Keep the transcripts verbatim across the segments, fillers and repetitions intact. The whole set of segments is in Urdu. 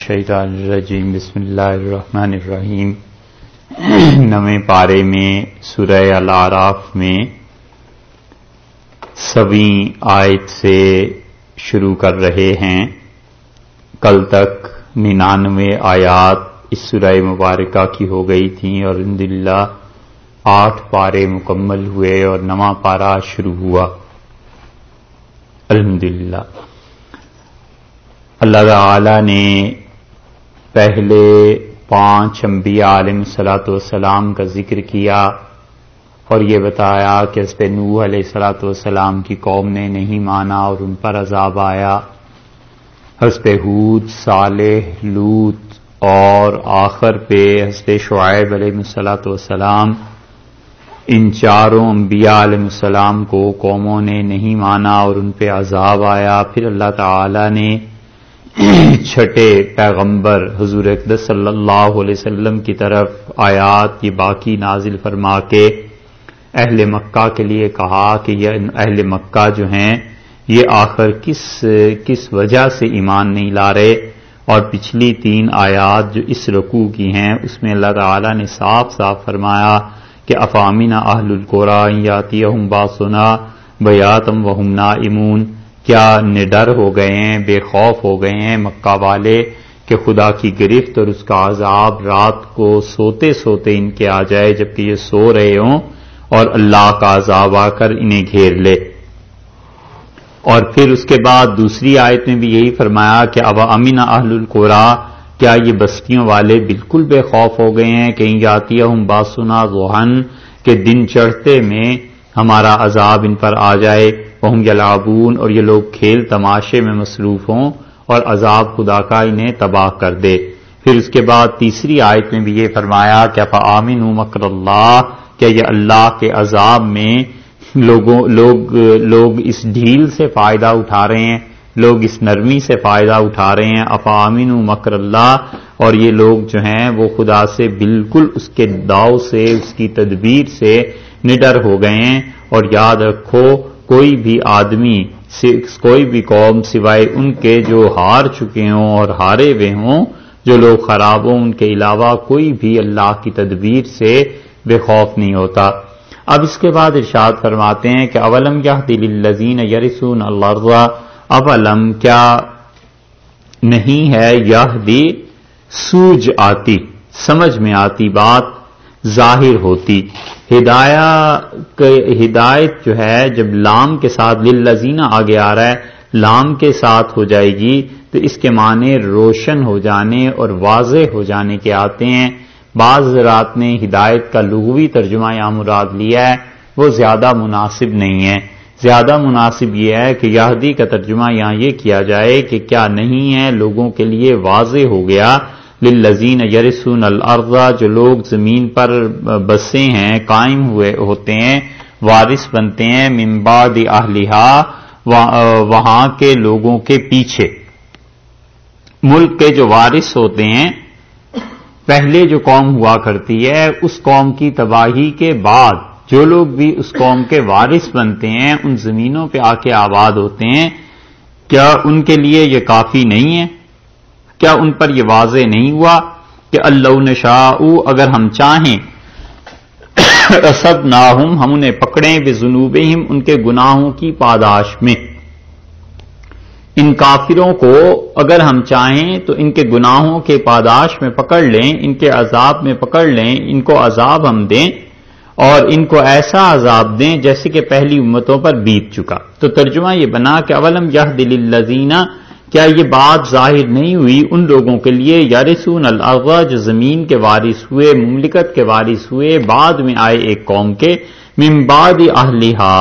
شیطان الرجیم بسم اللہ الرحمن الرحیم نویں پارے میں سورہ الاعراف میں سویں آیت سے شروع کر رہے ہیں۔ کل تک ننانوے آیات اس سورہ مبارکہ کی ہو گئی تھیں اور الحمدللہ آٹھ پارے مکمل ہوئے اور نواں پارہ شروع ہوا الحمدللہ۔ اللہ تعالی نے پہلے پانچ انبیاء علیہ الصلوۃ والسلام کا ذکر کیا اور یہ بتایا کہ حضرت نوح علیہ الصلوۃ والسلام کی قوم نے نہیں مانا اور ان پر عذاب آیا۔ حضرت ہود، صالح، لوط اور آخر پہ حضرت شعیب علیہ الصلوۃ والسلام، ان چاروں انبیاء علیہ السلام کو قوموں نے نہیں مانا اور ان پہ عذاب آیا۔ پھر اللہ تعالی نے چھٹے پیغمبر حضور اقدس صلی اللہ علیہ وسلم کی طرف آیات یہ باقی نازل فرما کے اہل مکہ کے لیے کہا کہ یہ اہل مکہ جو ہیں یہ آخر کس کس وجہ سے ایمان نہیں لا رہے، اور پچھلی تین آیات جو اس رکوع کی ہیں اس میں اللہ تعالی نے صاف صاف فرمایا کہ افامن اہل القری ان یاتیہم باسنا بیاتم وہم نائمون، کیا نڈر ہو گئے ہیں، بے خوف ہو گئے ہیں مکہ والے کہ خدا کی گرفت اور اس کا عذاب رات کو سوتے سوتے ان کے آ جائے جبکہ یہ سو رہے ہوں اور اللہ کا عذاب آ کر انہیں گھیر لے۔ اور پھر اس کے بعد دوسری آیت میں بھی یہی فرمایا کہ اب امن اہل القری، کیا یہ بستیوں والے بالکل بے خوف ہو گئے ہیں کہ یاتیہم باسنا ضحی، کہ دن چڑھتے میں ہمارا عذاب ان پر آ جائے، وہم یلعبون، اور یہ لوگ کھیل تماشے میں مصروف ہوں اور عذاب خدا کا انہیں تباہ کر دے۔ پھر اس کے بعد تیسری آیت میں بھی یہ فرمایا کہ فآمنوا مکر اللہ، کیا یہ اللہ کے عذاب میں لوگوں لوگ لوگ اس ڈھیل سے فائدہ اٹھا رہے ہیں، لوگ اس نرمی سے فائدہ اٹھا رہے ہیں۔ افآمنوا مکر اللہ، اور یہ لوگ جو ہیں وہ خدا سے بالکل اس کے داؤ سے، اس کی تدبیر سے نڈر ہو گئے ہیں۔ اور یاد رکھو کوئی بھی آدمی، کوئی بھی قوم سوائے ان کے جو ہار چکے ہوں اور ہارے ہوئے ہوں، جو لوگ خراب ہوں، ان کے علاوہ کوئی بھی اللہ کی تدبیر سے بے خوف نہیں ہوتا۔ اب اس کے بعد ارشاد فرماتے ہیں کہ اولم یہد للذین یرثون الارض، اولم کیا نہیں ہے، یہدی سوجھ آتی، سمجھ میں آتی بات، ظاہر ہوتی۔ ہدایہ ہدایت جو ہے جب لام کے ساتھ للذین آگے آ رہا ہے، لام کے ساتھ ہو جائے گی تو اس کے معنی روشن ہو جانے اور واضح ہو جانے کے آتے ہیں۔ بعض حضرات نے ہدایت کا لغوی ترجمہ یا مراد لیا ہے، وہ زیادہ مناسب نہیں ہے۔ زیادہ مناسب یہ ہے کہ یہدی کا ترجمہ یہاں یہ کیا جائے کہ کیا نہیں ہے لوگوں کے لیے واضح ہو گیا، للذین یرثون الارض، جو لوگ زمین پر بسے ہیں، قائم ہوئے ہوتے ہیں، وارث بنتے ہیں، من بعد اہلھا، وہاں کے لوگوں کے پیچھے۔ ملک کے جو وارث ہوتے ہیں، پہلے جو قوم ہوا کرتی ہے اس قوم کی تباہی کے بعد جو لوگ بھی اس قوم کے وارث بنتے ہیں، ان زمینوں پہ آ کے آباد ہوتے ہیں، کیا ان کے لیے یہ کافی نہیں ہے؟ کیا ان پر یہ واضح نہیں ہوا کہ اللہ نشاء، اگر ہم چاہیں، اصبناہم، ہم انہیں پکڑیں، بذنوبہم، ان کے گناہوں کی پاداش میں۔ ان کافروں کو اگر ہم چاہیں تو ان کے گناہوں کے پاداش میں پکڑ لیں، ان کے عذاب میں پکڑ لیں، ان کو عذاب ہم دیں اور ان کو ایسا عذاب دیں جیسے کہ پہلی امتوں پر بیت چکا۔ تو ترجمہ یہ بنا کہ اولم یہد للذین، کیا یہ بات ظاہر نہیں ہوئی ان لوگوں کے لیے، یرثون الارض، جو زمین کے وارث ہوئے، مملکت کے وارث ہوئے بعد میں آئے ایک قوم کے، من بعد اہلھا،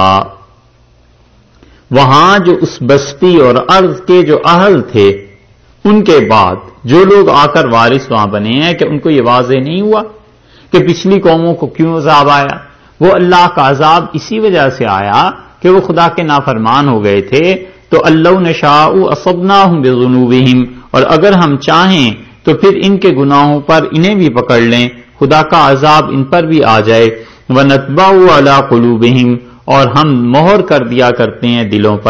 وہاں جو اس بستی اور ارض کے جو اہل تھے ان کے بعد جو لوگ آ کر وارث وہاں بنے ہیں، کہ ان کو یہ واضح نہیں ہوا کہ پچھلی قوموں کو کیوں عذاب آیا؟ وہ اللہ کا عذاب اسی وجہ سے آیا کہ وہ خدا کے نافرمان ہو گئے تھے۔ تو اللہ نشاء اصبناہم بذنوبہم، اور اگر ہم چاہیں تو پھر ان کے گناہوں پر انہیں بھی پکڑ لیں، خدا کا عذاب ان پر بھی آ جائے۔ وَنَتْبَعُ عَلَىٰ قُلُوبِهِمْ، اور ہم مہر کر دیا کرتے ہیں دلوں پر،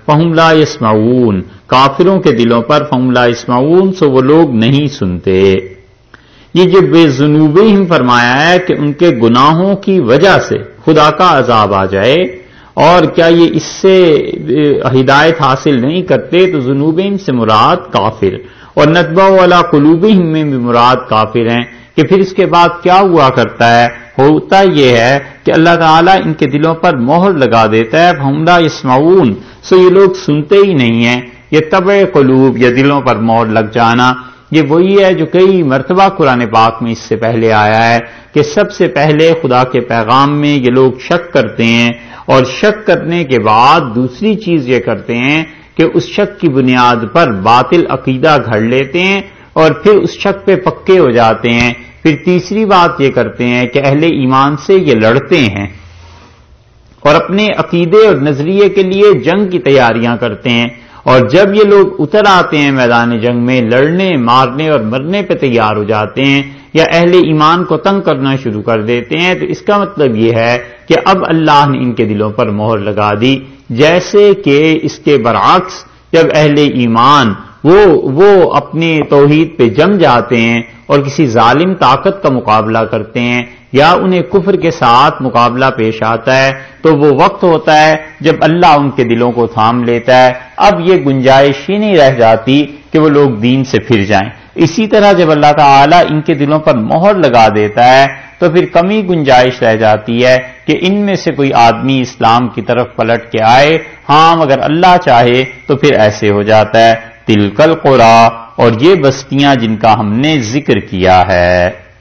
فہم لا یسمعون، کافروں کے دلوں پر فہم لا یسمعون، سو وہ لوگ نہیں سنتے۔ یہ جو بے ذنوبہم فرمایا ہے کہ ان کے گناہوں کی وجہ سے خدا کا عذاب آ جائے، اور کیا یہ اس سے ہدایت حاصل نہیں کرتے، تو ذنوبہم سے مراد کافر، اور نطبع علی قلوبہم میں بھی مراد کافر ہیں، کہ پھر اس کے بعد کیا ہوا کرتا ہے؟ ہوتا یہ ہے کہ اللہ تعالیٰ ان کے دلوں پر مہر لگا دیتا ہے، فہم لا یسمعون، سو یہ لوگ سنتے ہی نہیں ہیں۔ یہ طبع قلوب یا دلوں پر مہر لگ جانا، یہ وہی ہے جو کئی مرتبہ قرآن پاک میں اس سے پہلے آیا ہے کہ سب سے پہلے خدا کے پیغام میں یہ لوگ شک کرتے ہیں، اور شک کرنے کے بعد دوسری چیز یہ کرتے ہیں کہ اس شک کی بنیاد پر باطل عقیدہ گھڑ لیتے ہیں اور پھر اس شک پہ پکے ہو جاتے ہیں۔ پھر تیسری بات یہ کرتے ہیں کہ اہل ایمان سے یہ لڑتے ہیں اور اپنے عقیدے اور نظریے کے لیے جنگ کی تیاریاں کرتے ہیں، اور جب یہ لوگ اتر آتے ہیں میدان جنگ میں، لڑنے مارنے اور مرنے پہ تیار ہو جاتے ہیں یا اہل ایمان کو تنگ کرنا شروع کر دیتے ہیں، تو اس کا مطلب یہ ہے کہ اب اللہ نے ان کے دلوں پر مہر لگا دی، جیسے کہ اس کے برعکس جب اہل ایمان وہ وہ اپنے توحید پہ جم جاتے ہیں اور کسی ظالم طاقت کا مقابلہ کرتے ہیں یا انہیں کفر کے ساتھ مقابلہ پیش آتا ہے، تو وہ وقت ہوتا ہے جب اللہ ان کے دلوں کو تھام لیتا ہے۔ اب یہ گنجائش ہی نہیں رہ جاتی کہ وہ لوگ دین سے پھر جائیں۔ اسی طرح جب اللہ تعالیٰ ان کے دلوں پر مہر لگا دیتا ہے تو پھر کمی گنجائش رہ جاتی ہے کہ ان میں سے کوئی آدمی اسلام کی طرف پلٹ کے آئے، ہاں مگر اللہ چاہے تو پھر ایسے ہو جاتا ہے۔ تلک القری، اور یہ بستیاں جن کا ہم نے ذکر کیا ہے۔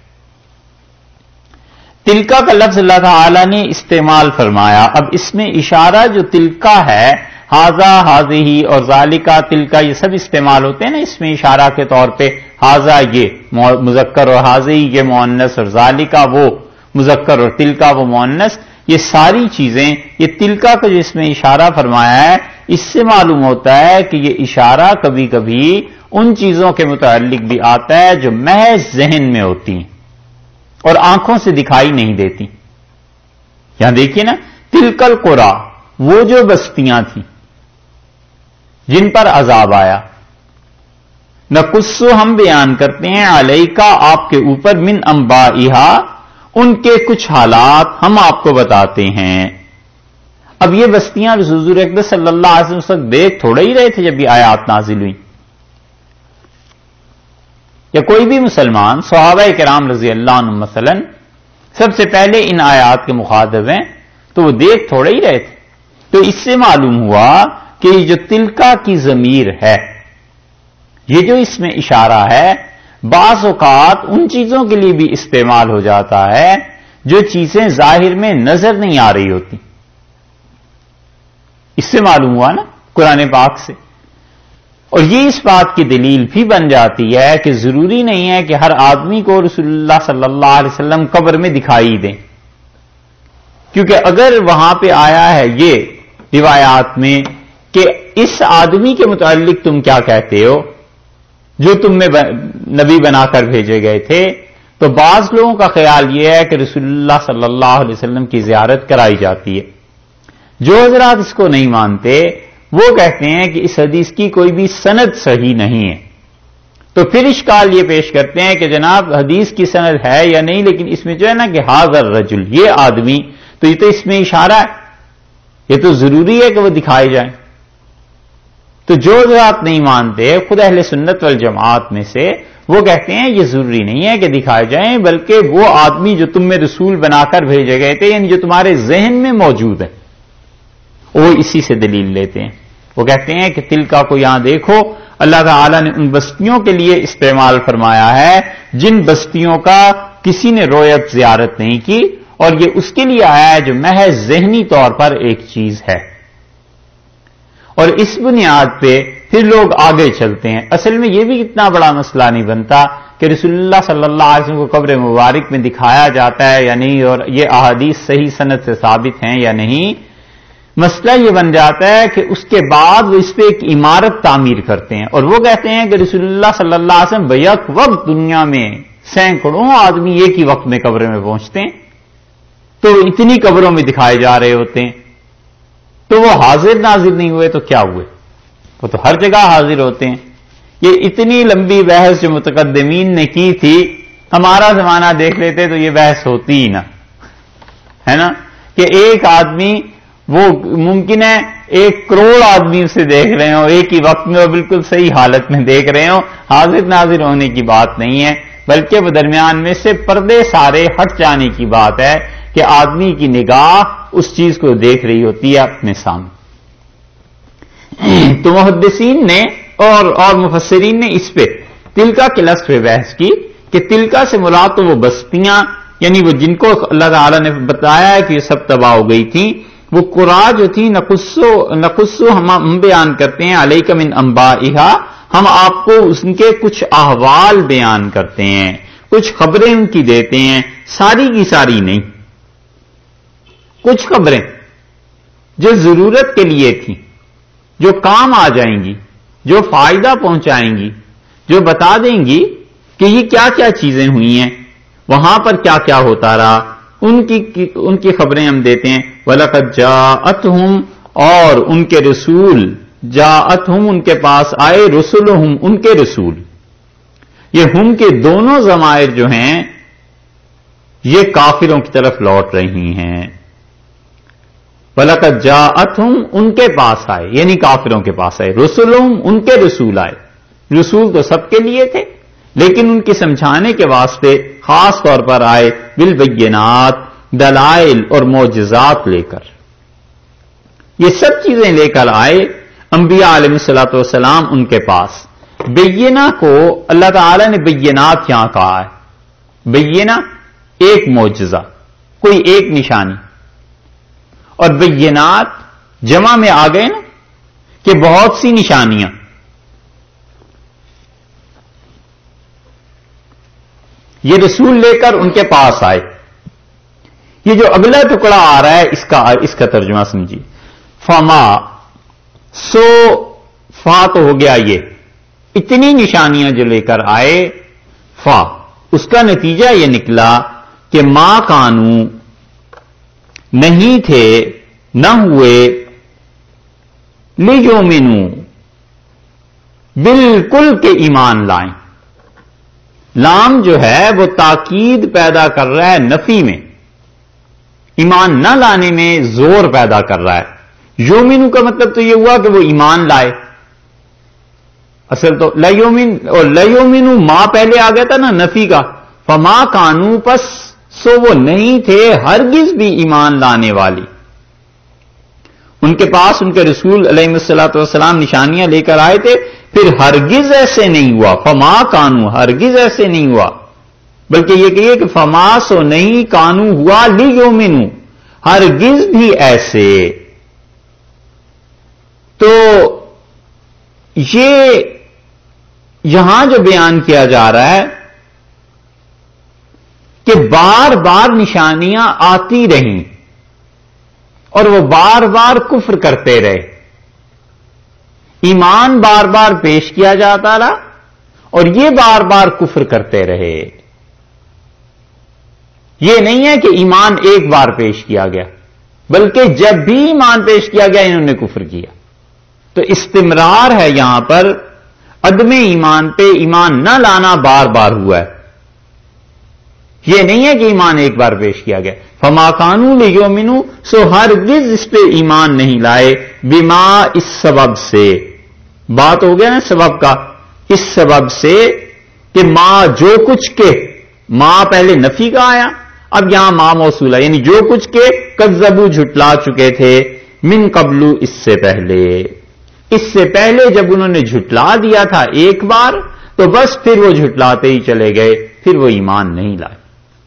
تلکا کا لفظ اللہ تعالی نے استعمال فرمایا، اب اس میں اشارہ جو تلکا ہے، ہاذا ہاذہی اور ذالکا تلکا، یہ سب استعمال ہوتے ہیں نا اس میں اشارہ کے طور پہ، ہاذا یہ مذکر اور ہاذہی یہ مؤنث اور ذالکا وہ مذکر اور تلکا وہ مؤنث، یہ ساری چیزیں، یہ تلکا کا جو اس میں اشارہ فرمایا ہے، اس سے معلوم ہوتا ہے کہ یہ اشارہ کبھی کبھی ان چیزوں کے متعلق بھی آتا ہے جو محض ذہن میں ہوتی ہیں اور آنکھوں سے دکھائی نہیں دیتی۔ یہاں دیکھیے نا، تلک القری، وہ جو بستیاں تھیں جن پر عذاب آیا، نقص ہم بیان کرتے ہیں علیکا آپ کے اوپر، من انبائہا ان کے کچھ حالات ہم آپ کو بتاتے ہیں۔ اب یہ بستیاں حضور اقدس صلی اللہ علیہ وسلم اس وقت دیکھ تھوڑے ہی رہے تھے جب یہ آیات نازل ہوئی، یا کوئی بھی مسلمان صحابہ کرام رضی اللہ عنہ مثلا سب سے پہلے ان آیات کے مخاطب ہیں، تو وہ دیکھ تھوڑے ہی رہے تھے۔ تو اس سے معلوم ہوا کہ یہ جو تلکا کی ضمیر ہے، یہ جو اس میں اشارہ ہے، بعض اوقات ان چیزوں کے لیے بھی استعمال ہو جاتا ہے جو چیزیں ظاہر میں نظر نہیں آ رہی ہوتی۔ اس سے معلوم ہوا نا قرآن پاک سے، اور یہ اس بات کی دلیل بھی بن جاتی ہے کہ ضروری نہیں ہے کہ ہر آدمی کو رسول اللہ صلی اللہ علیہ وسلم قبر میں دکھائی دیں، کیونکہ اگر وہاں پہ آیا ہے یہ روایات میں کہ اس آدمی کے متعلق تم کیا کہتے ہو جو تم میں نبی بنا کر بھیجے گئے تھے، تو بعض لوگوں کا خیال یہ ہے کہ رسول اللہ صلی اللہ علیہ وسلم کی زیارت کرائی جاتی ہے۔ جو حضرات اس کو نہیں مانتے وہ کہتے ہیں کہ اس حدیث کی کوئی بھی سند صحیح نہیں ہے، تو پھر اشکال یہ پیش کرتے ہیں کہ جناب حدیث کی سند ہے یا نہیں، لیکن اس میں جو ہے نا کہ ھذا الرجل، یہ آدمی، تو یہ تو اس میں اشارہ ہے، یہ تو ضروری ہے کہ وہ دکھائے جائیں۔ تو جو حضرات نہیں مانتے خود اہل سنت والجماعت میں سے، وہ کہتے ہیں یہ ضروری نہیں ہے کہ دکھائے جائیں، بلکہ وہ آدمی جو تم میں رسول بنا کر بھیجے گئے تھے، یعنی جو تمہارے ذہن میں موجود ہے، وہ اسی سے دلیل لیتے ہیں۔ وہ کہتے ہیں کہ تلکا کو یہاں دیکھو، اللہ تعالیٰ نے ان بستیوں کے لیے استعمال فرمایا ہے جن بستیوں کا کسی نے رویت زیارت نہیں کی، اور یہ اس کے لیے آیا ہے جو محض ذہنی طور پر ایک چیز ہے، اور اس بنیاد پہ پھر لوگ آگے چلتے ہیں۔ اصل میں یہ بھی اتنا بڑا مسئلہ نہیں بنتا کہ رسول اللہ صلی اللہ علیہ وسلم کو قبر مبارک میں دکھایا جاتا ہے یا نہیں، اور یہ احادیث صحیح سند سے ثابت ہیں یا نہیں۔ مسئلہ یہ بن جاتا ہے کہ اس کے بعد وہ اس پہ ایک عمارت تعمیر کرتے ہیں، اور وہ کہتے ہیں کہ رسول اللہ صلی اللہ علیہ وسلم بیک وقت دنیا میں سینکڑوں آدمی ایک ہی وقت میں قبر میں پہنچتے ہیں، تو اتنی قبروں میں دکھائے جا رہے ہوتے ہیں۔ تو وہ حاضر ناظر نہیں ہوئے تو کیا ہوئے؟ وہ تو ہر جگہ حاضر ہوتے ہیں. یہ اتنی لمبی بحث جو متقدمین نے کی تھی، ہمارا زمانہ دیکھ لیتے تو یہ بحث ہوتی ہی نہ، ہے نا؟ کہ ایک آدمی، وہ ممکن ہے ایک کروڑ آدمی اسے دیکھ رہے ہوں ایک ہی وقت میں، وہ بالکل صحیح حالت میں دیکھ رہے ہوں. حاضر ناظر ہونے کی بات نہیں ہے، بلکہ وہ درمیان میں سے پردے سارے ہٹ جانے کی بات ہے کہ آدمی کی نگاہ اس چیز کو دیکھ رہی ہوتی ہے اپنے سامنے. تو محدثین نے اور اور مفسرین نے اس پہ تلکا کے لفظ پہ بحث کی کہ تلکا سے مراد تو وہ بستیاں، یعنی وہ جن کو اللہ تعالیٰ نے بتایا ہے کہ یہ سب تباہ ہو گئی تھیں، وہ قرآ جو تھی نقصو نقصو ہم بیان کرتے ہیں علیک من انبائہا، ہم آپ کو ان کے کچھ احوال بیان کرتے ہیں، کچھ خبریں ان کی دیتے ہیں، ساری کی ساری نہیں، کچھ خبریں جو ضرورت کے لیے تھیں، جو کام آ جائیں گی، جو فائدہ پہنچائیں گی، جو بتا دیں گی کہ یہ کیا کیا چیزیں ہوئی ہیں، وہاں پر کیا کیا ہوتا رہا، ان کی ان کی خبریں ہم دیتے ہیں. وَلَقَدْ جَاءَتْهُمْ، اور ان کے رسول، جاءتہم ان کے پاس آئے، رسولہم ان کے رسول. یہ ہم کے دونوں ضمائر جو ہیں یہ کافروں کی طرف لوٹ رہی ہیں. وَلَقَدْ جَاءَتْهُمْ ان کے پاس آئے، یعنی کافروں کے پاس آئے، رسولہم ان کے رسول آئے. رسول تو سب کے لیے تھے، لیکن ان کی سمجھانے کے واسطے خاص طور پر آئے، بالبینات، دلائل اور معجزات لے کر. یہ سب چیزیں لے کر آئے انبیاء علیہ الصلوۃ والسلام ان کے پاس. بینہ کو اللہ تعالی نے بینات یہاں کہا ہے. بینہ ایک معجزہ، کوئی ایک نشانی، اور بینات جمع میں آ گئے نا کہ بہت سی نشانیاں. یہ رسول لے کر ان کے پاس آئے. یہ جو اگلا ٹکڑا آ رہا ہے اس کا اس کا ترجمہ سمجھیے. فما، سو فا تو ہو گیا یہ اتنی نشانیاں جو لے کر آئے، فا اس کا نتیجہ یہ نکلا کہ ما کانو نہیں تھے، نہ ہوئے، لیومنو بالکل کہ ایمان لائیں. لام جو ہے وہ تاکید پیدا کر رہا ہے نفی میں، ایمان نہ لانے میں زور پیدا کر رہا ہے. یومنو کا مطلب تو یہ ہوا کہ وہ ایمان لائے. اصل تو لیومن اور لیومنو ما پہلے آ گیا تھا نا نفی کا. فما کانو، پس سو وہ نہیں تھے ہرگز بھی ایمان لانے والی. ان کے پاس ان کے رسول علیہ الصلوۃ والسلام نشانیاں لے کر آئے تھے، پھر ہرگز ایسے نہیں ہوا. فما کانو، ہرگز ایسے نہیں ہوا، بلکہ یہ کہیے کہ فما سو نہیں، کانو ہوا، لیومنو ہرگز بھی ایسے. تو یہ یہاں جو بیان کیا جا رہا ہے کہ بار بار نشانیاں آتی رہیں اور وہ بار بار کفر کرتے رہے. ایمان بار بار پیش کیا جاتا رہا اور یہ بار بار کفر کرتے رہے. یہ نہیں ہے کہ ایمان ایک بار پیش کیا گیا، بلکہ جب بھی ایمان پیش کیا گیا انہوں نے کفر کیا. تو استمرار ہے یہاں پر عدم ایمان پہ. ایمان نہ لانا بار بار ہوا ہے، یہ نہیں ہے کہ ایمان ایک بار پیش کیا گیا. فما کانو لیومنو، سو ہرگز اس پہ ایمان نہیں لائے. بما، اس سبب سے، بات ہو گیا نا سبب کا، اس سبب سے کہ ما جو کچھ کے، ما پہلے نفی کا آیا، اب یہاں ما موصولا، یعنی جو کچھ کے کذبو جھٹلا چکے تھے، من قبلو اس سے پہلے. اس سے پہلے جب انہوں نے جھٹلا دیا تھا ایک بار تو بس پھر وہ جھٹلاتے ہی چلے گئے، پھر وہ ایمان نہیں لائے.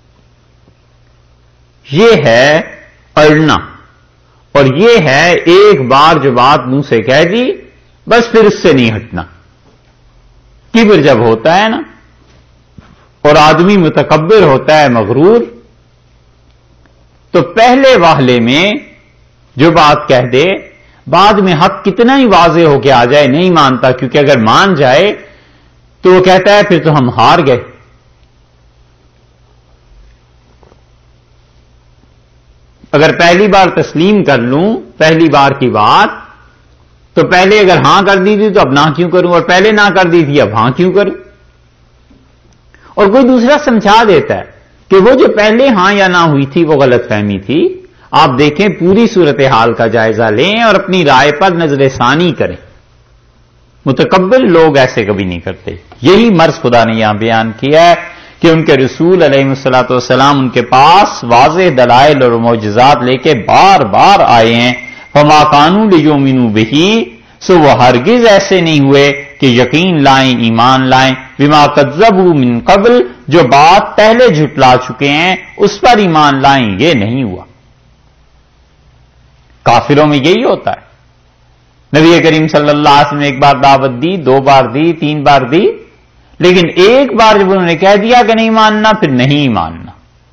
یہ ہے اڑنا، اور یہ ہے ایک بار جو بات منہ سے کہہ دی بس پھر اس سے نہیں ہٹنا. کبر جب ہوتا ہے نا اور آدمی متکبر ہوتا ہے، مغرور، تو پہلے واہلے میں جو بات کہہ دے، بعد میں حق کتنا ہی واضح ہو کے آ جائے نہیں مانتا، کیونکہ اگر مان جائے تو وہ کہتا ہے پھر تو ہم ہار گئے. اگر پہلی بار تسلیم کر لوں پہلی بار کی بات تو پہلے اگر ہاں کر دی تھی تو اب نہ کیوں کروں، اور پہلے نہ کر دی تھی اب ہاں کیوں کروں؟ اور کوئی دوسرا سمجھا دیتا ہے کہ وہ جو پہلے ہاں یا نہ ہوئی تھی وہ غلط فہمی تھی. آپ دیکھیں پوری صورتحال کا جائزہ لیں اور اپنی رائے پر نظر ثانی کریں. متکبر لوگ ایسے کبھی نہیں کرتے. یہی مرض خدا نے یہاں بیان کیا ہے کہ ان کے رسول علیہ الصلوۃ والسلام ان کے پاس واضح دلائل اور معجزات لے کے بار بار آئے ہیں. فما کانوا لیؤمنوا بہ، سو وہ ہرگز ایسے نہیں ہوئے کہ یقین لائیں، ایمان لائیں. بما کذبوا من قبل، جو بات پہلے جھٹلا چکے ہیں اس پر ایمان لائیں، یہ نہیں ہوا. کافروں میں یہی ہوتا ہے. نبی کریم صلی اللہ علیہ وسلم نے ایک بار دعوت دی، دو بار دی، تین بار دی، لیکن ایک بار جب انہوں نے کہہ دیا کہ نہیں ماننا، پھر نہیں ماننا.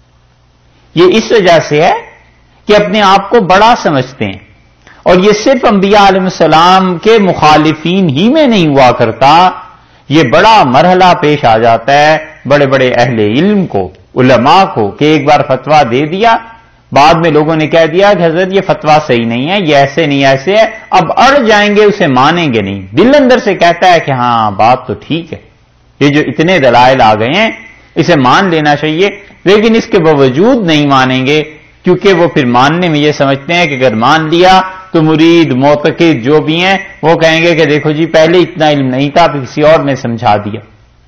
یہ اس وجہ سے ہے کہ اپنے آپ کو بڑا سمجھتے ہیں، اور یہ صرف انبیاء علیہ السلام کے مخالفین ہی میں نہیں ہوا کرتا. یہ بڑا مرحلہ پیش آ جاتا ہے بڑے بڑے اہل علم کو، علماء کو، کہ ایک بار فتویٰ دے دیا، بعد میں لوگوں نے کہہ دیا کہ حضرت یہ فتویٰ صحیح نہیں ہے، یہ ایسے نہیں ایسے ہے، اب اڑ جائیں گے، اسے مانیں گے نہیں. دل اندر سے کہتا ہے کہ ہاں بات تو ٹھیک ہے، یہ جو اتنے دلائل آ گئے ہیں اسے مان لینا چاہیے، لیکن اس کے باوجود نہیں مانیں گے، کیونکہ وہ پھر ماننے میں یہ سمجھتے ہیں کہ اگر مان لیا تو مرید معتقد جو بھی ہیں وہ کہیں گے کہ دیکھو جی پہلے اتنا علم نہیں تھا، پھر کسی اور نے سمجھا دیا.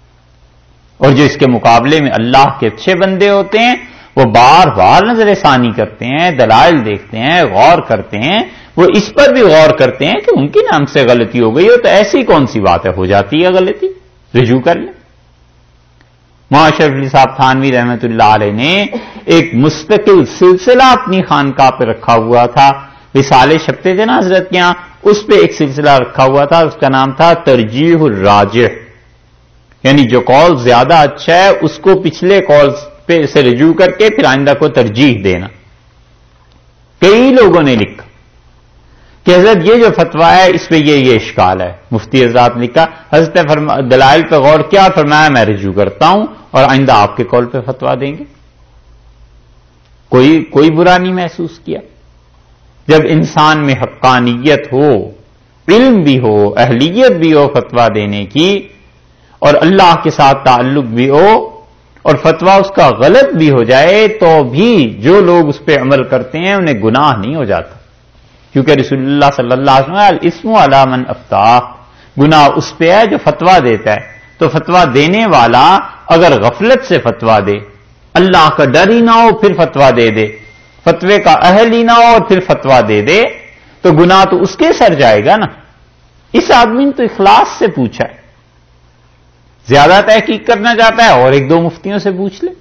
اور جو اس کے مقابلے میں اللہ کے اچھے بندے ہوتے ہیں وہ بار بار نظر ثانی کرتے ہیں، دلائل دیکھتے ہیں، غور کرتے ہیں. وہ اس پر بھی غور کرتے ہیں کہ ان کے نام سے غلطی ہو گئی ہو تو ایسی کون سی بات ہے، ہو جاتی ہے غلطی، رجوع کر لیں. مولانا اشرف علی صاحب تھانوی رحمۃ اللہ علیہ نے ایک مستقل سلسلہ اپنی خانقاہ پہ رکھا ہوا تھا. رسالے چھپتے تھے نا حضرت کے یہاں، اس پہ ایک سلسلہ رکھا ہوا تھا، اس کا نام تھا ترجیح الراجح، یعنی جو قول زیادہ اچھا ہے اس کو پچھلے قول پہ سے رجوع کر کے پھر آئندہ کو ترجیح دینا. کئی لوگوں نے لکھا کہ حضرت یہ جو فتویٰ ہے اس پہ یہ یہ اشکال ہے. مفتی حضرات نے لکھا حضرت نے دلائل پہ غور کیا، فرمایا میں رجوع کرتا ہوں اور آئندہ آپ کے قول پہ فتویٰ دیں گے. کوئی کوئی برا نہیں محسوس کیا. جب انسان میں حقانیت ہو، علم بھی ہو، اہلیت بھی ہو فتویٰ دینے کی، اور اللہ کے ساتھ تعلق بھی ہو، اور فتویٰ اس کا غلط بھی ہو جائے تو بھی جو لوگ اس پہ عمل کرتے ہیں انہیں گناہ نہیں ہو جاتا. کیونکہ رسول اللہ صلی اللہ علیہ وسلم الاسم علی من افتاء، گناہ اس پہ ہے جو فتویٰ دیتا ہے. تو فتویٰ دینے والا اگر غفلت سے فتویٰ دے، اللہ کا ڈر ہی نہ ہو پھر فتویٰ دے دے، فتوے کا اہل ہی نہ ہو اور پھر فتویٰ دے دے، تو گناہ تو اس کے سر جائے گا نا. اس آدمی نے تو اخلاص سے پوچھا ہے، زیادہ تحقیق کرنا چاہتا ہے اور ایک دو مفتیوں سے پوچھ لے،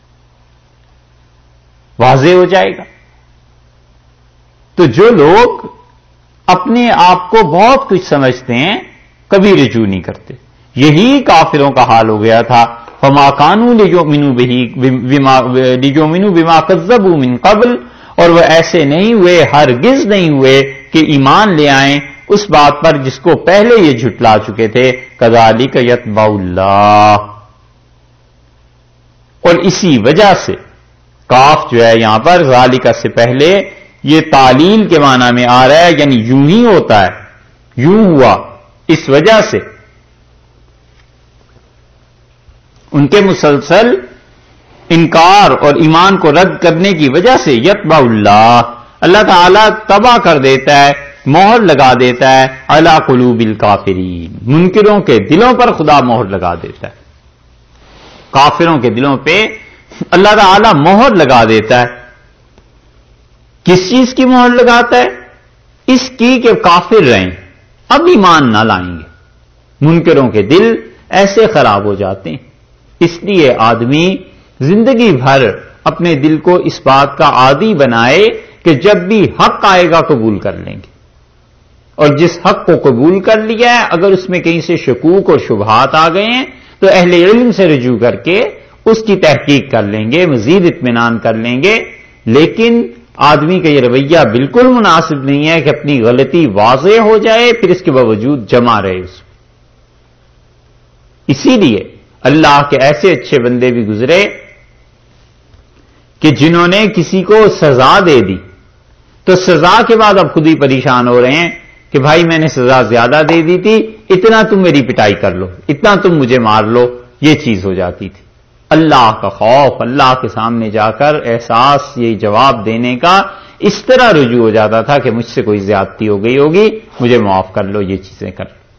واضح ہو جائے گا. تو جو لوگ اپنے آپ کو بہت کچھ سمجھتے ہیں کبھی رجوع نہیں کرتے. یہی کافروں کا حال ہو گیا تھا. فما کانوا لیؤمنوا بہ لیؤمنوا بما کذبوا من قبل، اور وہ ایسے نہیں ہوئے، ہرگز نہیں ہوئے کہ ایمان لے آئیں اس بات پر جس کو پہلے یہ جھٹلا چکے تھے. کذالک یطبع اللہ، اور اسی وجہ سے کاف جو ہے یہاں پر ذالک سے پہلے یہ تعلیل کے معنی میں آ رہا ہے، یعنی یوں ہی ہوتا ہے، یوں ہوا، اس وجہ سے ان کے مسلسل انکار اور ایمان کو رد کرنے کی وجہ سے یتبع اللہ، اللہ تعالیٰ تباہ کر دیتا ہے، مہر لگا دیتا ہے علی قلوب الکافرین، منکروں کے دلوں پر خدا مہر لگا دیتا ہے. کافروں کے دلوں پہ اللہ تعالیٰ مہر لگا دیتا ہے. کس چیز کی مہر لگاتا ہے؟ اس کی کہ کافر رہیں، اب ایمان نہ لائیں گے. منکروں کے دل ایسے خراب ہو جاتے ہیں. اس لیے آدمی زندگی بھر اپنے دل کو اس بات کا عادی بنائے کہ جب بھی حق آئے گا قبول کر لیں گے، اور جس حق کو قبول کر لیا ہے اگر اس میں کہیں سے شکوک اور شبہات آ گئے ہیں تو اہل علم سے رجوع کر کے اس کی تحقیق کر لیں گے، مزید اطمینان کر لیں گے. لیکن آدمی کا یہ رویہ بالکل مناسب نہیں ہے کہ اپنی غلطی واضح ہو جائے پھر اس کے باوجود جمع رہے اس. اسی لیے اللہ کے ایسے اچھے بندے بھی گزرے کہ جنہوں نے کسی کو سزا دے دی تو سزا کے بعد اب خود ہی پریشان ہو رہے ہیں کہ بھائی میں نے سزا زیادہ دے دی تھی، اتنا تم میری پٹائی کر لو، اتنا تم مجھے مار لو، یہ چیز ہو جاتی تھی۔ اللہ کا خوف، اللہ کے سامنے جا کر احساس، یہ جواب دینے کا اس طرح رجوع ہو جاتا تھا کہ مجھ سے کوئی زیادتی ہو گئی ہوگی، مجھے معاف کر لو، یہ چیزیں کر لو۔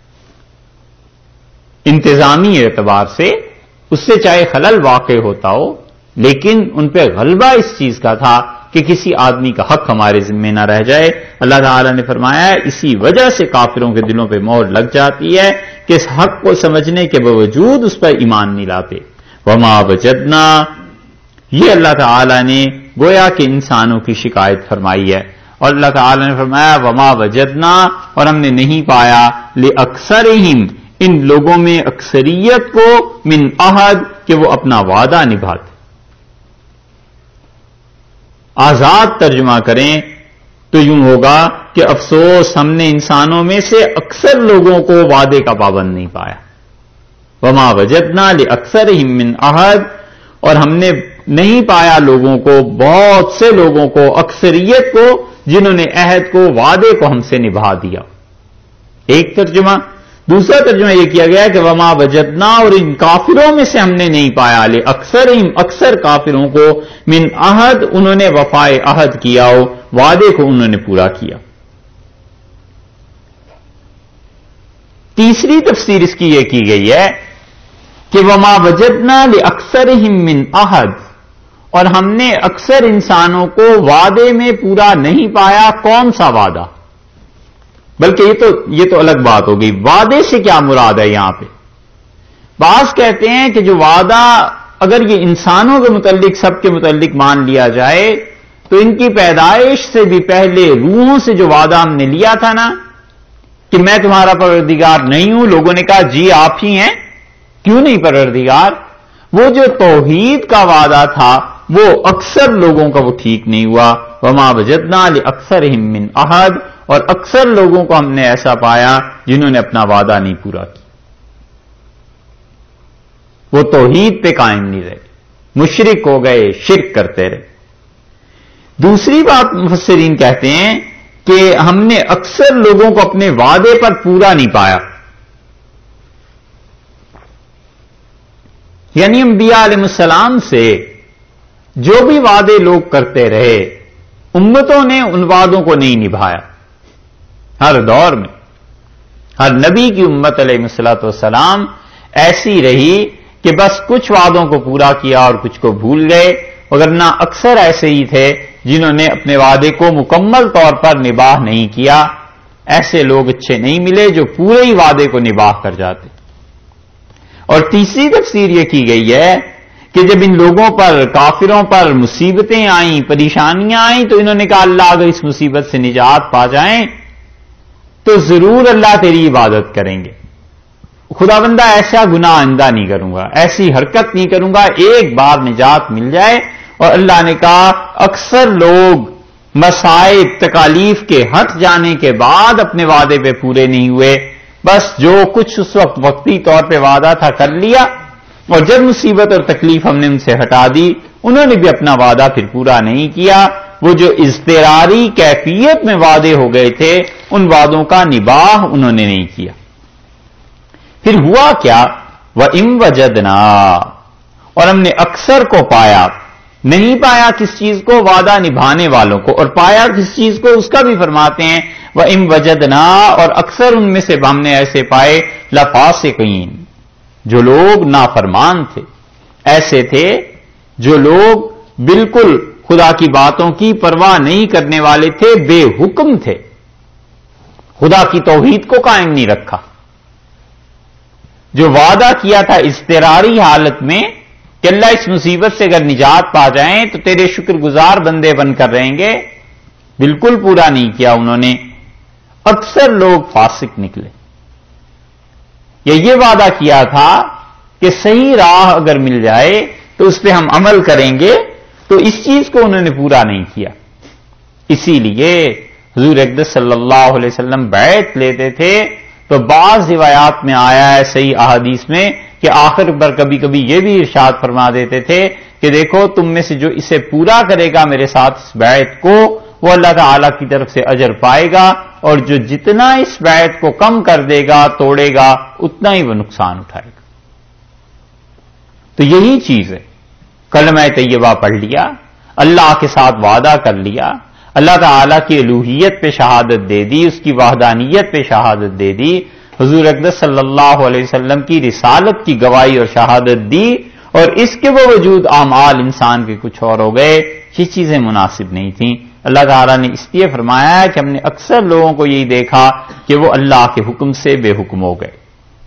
انتظامی اعتبار سے اس سے چاہے خلل واقع ہوتا ہو، لیکن ان پہ غلبہ اس چیز کا تھا کہ کسی آدمی کا حق ہمارے ذمہ نہ رہ جائے۔ اللہ تعالیٰ نے فرمایا ہے اسی وجہ سے کافروں کے دلوں پہ مہر لگ جاتی ہے کہ اس حق کو سمجھنے کے باوجود اس پر ایمان نہیں لاتے۔ وما وجدنا، یہ اللہ تعالیٰ نے گویا کہ انسانوں کی شکایت فرمائی ہے، اور اللہ تعالیٰ نے فرمایا وما وجدنا، اور ہم نے نہیں پایا لأکثرہم، ان لوگوں میں اکثریت کو، من عہد، کہ وہ اپنا وعدہ نبھاتے۔ آزاد ترجمہ کریں تو یوں ہوگا کہ افسوس ہم نے انسانوں میں سے اکثر لوگوں کو وعدے کا پابند نہیں پایا۔ وما وجدنا لأکثرہم من عہد، اور ہم نے نہیں پایا لوگوں کو، بہت سے لوگوں کو، اکثریت کو، جنہوں نے عہد کو، وعدے کو ہم سے نبھا دیا۔ ایک ترجمہ۔ دوسرا ترجمہ یہ کیا گیا کہ وما وجدنا، اور ان کافروں میں سے ہم نے نہیں پایا، لے اکثر اکثر کافروں کو، من عہد، انہوں نے وفائے عہد کیا ہو، وعدے کو انہوں نے پورا کیا۔ تیسری تفسیر اس کی یہ کی گئی ہے کہ وما وجدنا لأکثرہم من عہد، اور ہم نے اکثر انسانوں کو وعدے میں پورا نہیں پایا۔ کون سا وعدہ؟ بلکہ یہ تو یہ تو الگ بات ہوگی، وعدے سے کیا مراد ہے یہاں پہ؟ بعض کہتے ہیں کہ جو وعدہ اگر یہ انسانوں کے متعلق، سب کے متعلق مان لیا جائے تو ان کی پیدائش سے بھی پہلے روحوں سے جو وعدہ ہم نے لیا تھا نا کہ میں تمہارا پروردگار نہیں ہوں، لوگوں نے کہا جی آپ ہی ہیں، کیوں نہیں پروردگار؟ وہ جو توحید کا وعدہ تھا وہ اکثر لوگوں کا وہ ٹھیک نہیں ہوا۔ وما وجدنا لأکثرہم من عہد، اور اکثر لوگوں کو ہم نے ایسا پایا جنہوں نے اپنا وعدہ نہیں پورا کیا، وہ توحید پہ قائم نہیں رہے، مشرک ہو گئے، شرک کرتے رہے۔ دوسری بات مفسرین کہتے ہیں کہ ہم نے اکثر لوگوں کو اپنے وعدے پر پورا نہیں پایا، یعنی انبیاء علیہ السلام سے جو بھی وعدے لوگ کرتے رہے، امتوں نے ان وعدوں کو نہیں نبھایا۔ ہر دور میں ہر نبی کی امت علیہ الصلوۃ والسلام ایسی رہی کہ بس کچھ وعدوں کو پورا کیا اور کچھ کو بھول گئے، وگرنہ اکثر ایسے ہی تھے جنہوں نے اپنے وعدے کو مکمل طور پر نباہ نہیں کیا۔ ایسے لوگ اچھے نہیں ملے جو پورے ہی وعدے کو نباہ کر جاتے۔ اور تیسری تفسیر یہ کی گئی ہے کہ جب ان لوگوں پر، کافروں پر مصیبتیں آئیں، پریشانیاں آئیں، تو انہوں نے کہا اللہ اگر اس مصیبت سے نجات پا جائیں تو ضرور اللہ تیری عبادت کریں گے، خدا بندہ ایسا گناہ آئندہ نہیں کروں گا، ایسی حرکت نہیں کروں گا، ایک بار نجات مل جائے۔ اور اللہ نے کہا اکثر لوگ مصائب، تکالیف کے ہٹ جانے کے بعد اپنے وعدے پہ پورے نہیں ہوئے، بس جو کچھ اس وقت وقتی طور پہ وعدہ تھا کر لیا، اور جب مصیبت اور تکلیف ہم نے ان سے ہٹا دی، انہوں نے بھی اپنا وعدہ پھر پورا نہیں کیا۔ وہ جو اضطراری کیفیت میں وعدے ہو گئے تھے ان وعدوں کا نباہ انہوں نے نہیں کیا۔ پھر ہوا کیا؟ وَإِن وَجَدْنَا، اور ہم نے اکثر کو پایا، نہیں پایا کس چیز کو؟ وعدہ نبھانے والوں کو، اور پایا کس چیز کو؟ اس کا بھی فرماتے ہیں وَإِن وَجَدْنَا، اور اکثر ان میں سے ہم نے ایسے پائے لَفَاسِقِينَ، جو لوگ نافرمان تھے، ایسے تھے جو لوگ بالکل خدا کی باتوں کی پرواہ نہیں کرنے والے تھے، بے حکم تھے، خدا کی توحید کو قائم نہیں رکھا، جو وعدہ کیا تھا اضطراری حالت میں کہ اللہ اس مصیبت سے اگر نجات پا جائیں تو تیرے شکر گزار بندے بن کر رہیں گے، بالکل پورا نہیں کیا انہوں نے۔ اکثر لوگ فاسق نکلے۔ یا یہ وعدہ کیا تھا کہ صحیح راہ اگر مل جائے تو اس پہ ہم عمل کریں گے، تو اس چیز کو انہوں نے پورا نہیں کیا۔ اسی لیے حضور اقدس صلی اللہ علیہ وسلم بیعت لیتے تھے تو بعض روایات میں آیا ہے صحیح احادیث میں کہ آخر پر کبھی کبھی یہ بھی ارشاد فرما دیتے تھے کہ دیکھو تم میں سے جو اسے پورا کرے گا میرے ساتھ اس بیعت کو، وہ اللہ تعالی کی طرف سے اجر پائے گا، اور جو جتنا اس بیعت کو کم کر دے گا، توڑے گا، اتنا ہی وہ نقصان اٹھائے گا۔ تو یہی چیز ہے، کلمہ طیبہ پڑھ لیا، اللہ کے ساتھ وعدہ کر لیا، اللہ تعالیٰ کی الوہیت پہ شہادت دے دی، اس کی وحدانیت پہ شہادت دے دی، حضور اقدس صلی اللہ علیہ وسلم کی رسالت کی گواہی اور شہادت دی، اور اس کے باوجود اعمال انسان کے کچھ اور ہو گئے، یہ چیزیں مناسب نہیں تھیں۔ اللہ تعالیٰ نے اس لیے فرمایا ہے کہ ہم نے اکثر لوگوں کو یہی دیکھا کہ وہ اللہ کے حکم سے بے حکم ہو گئے۔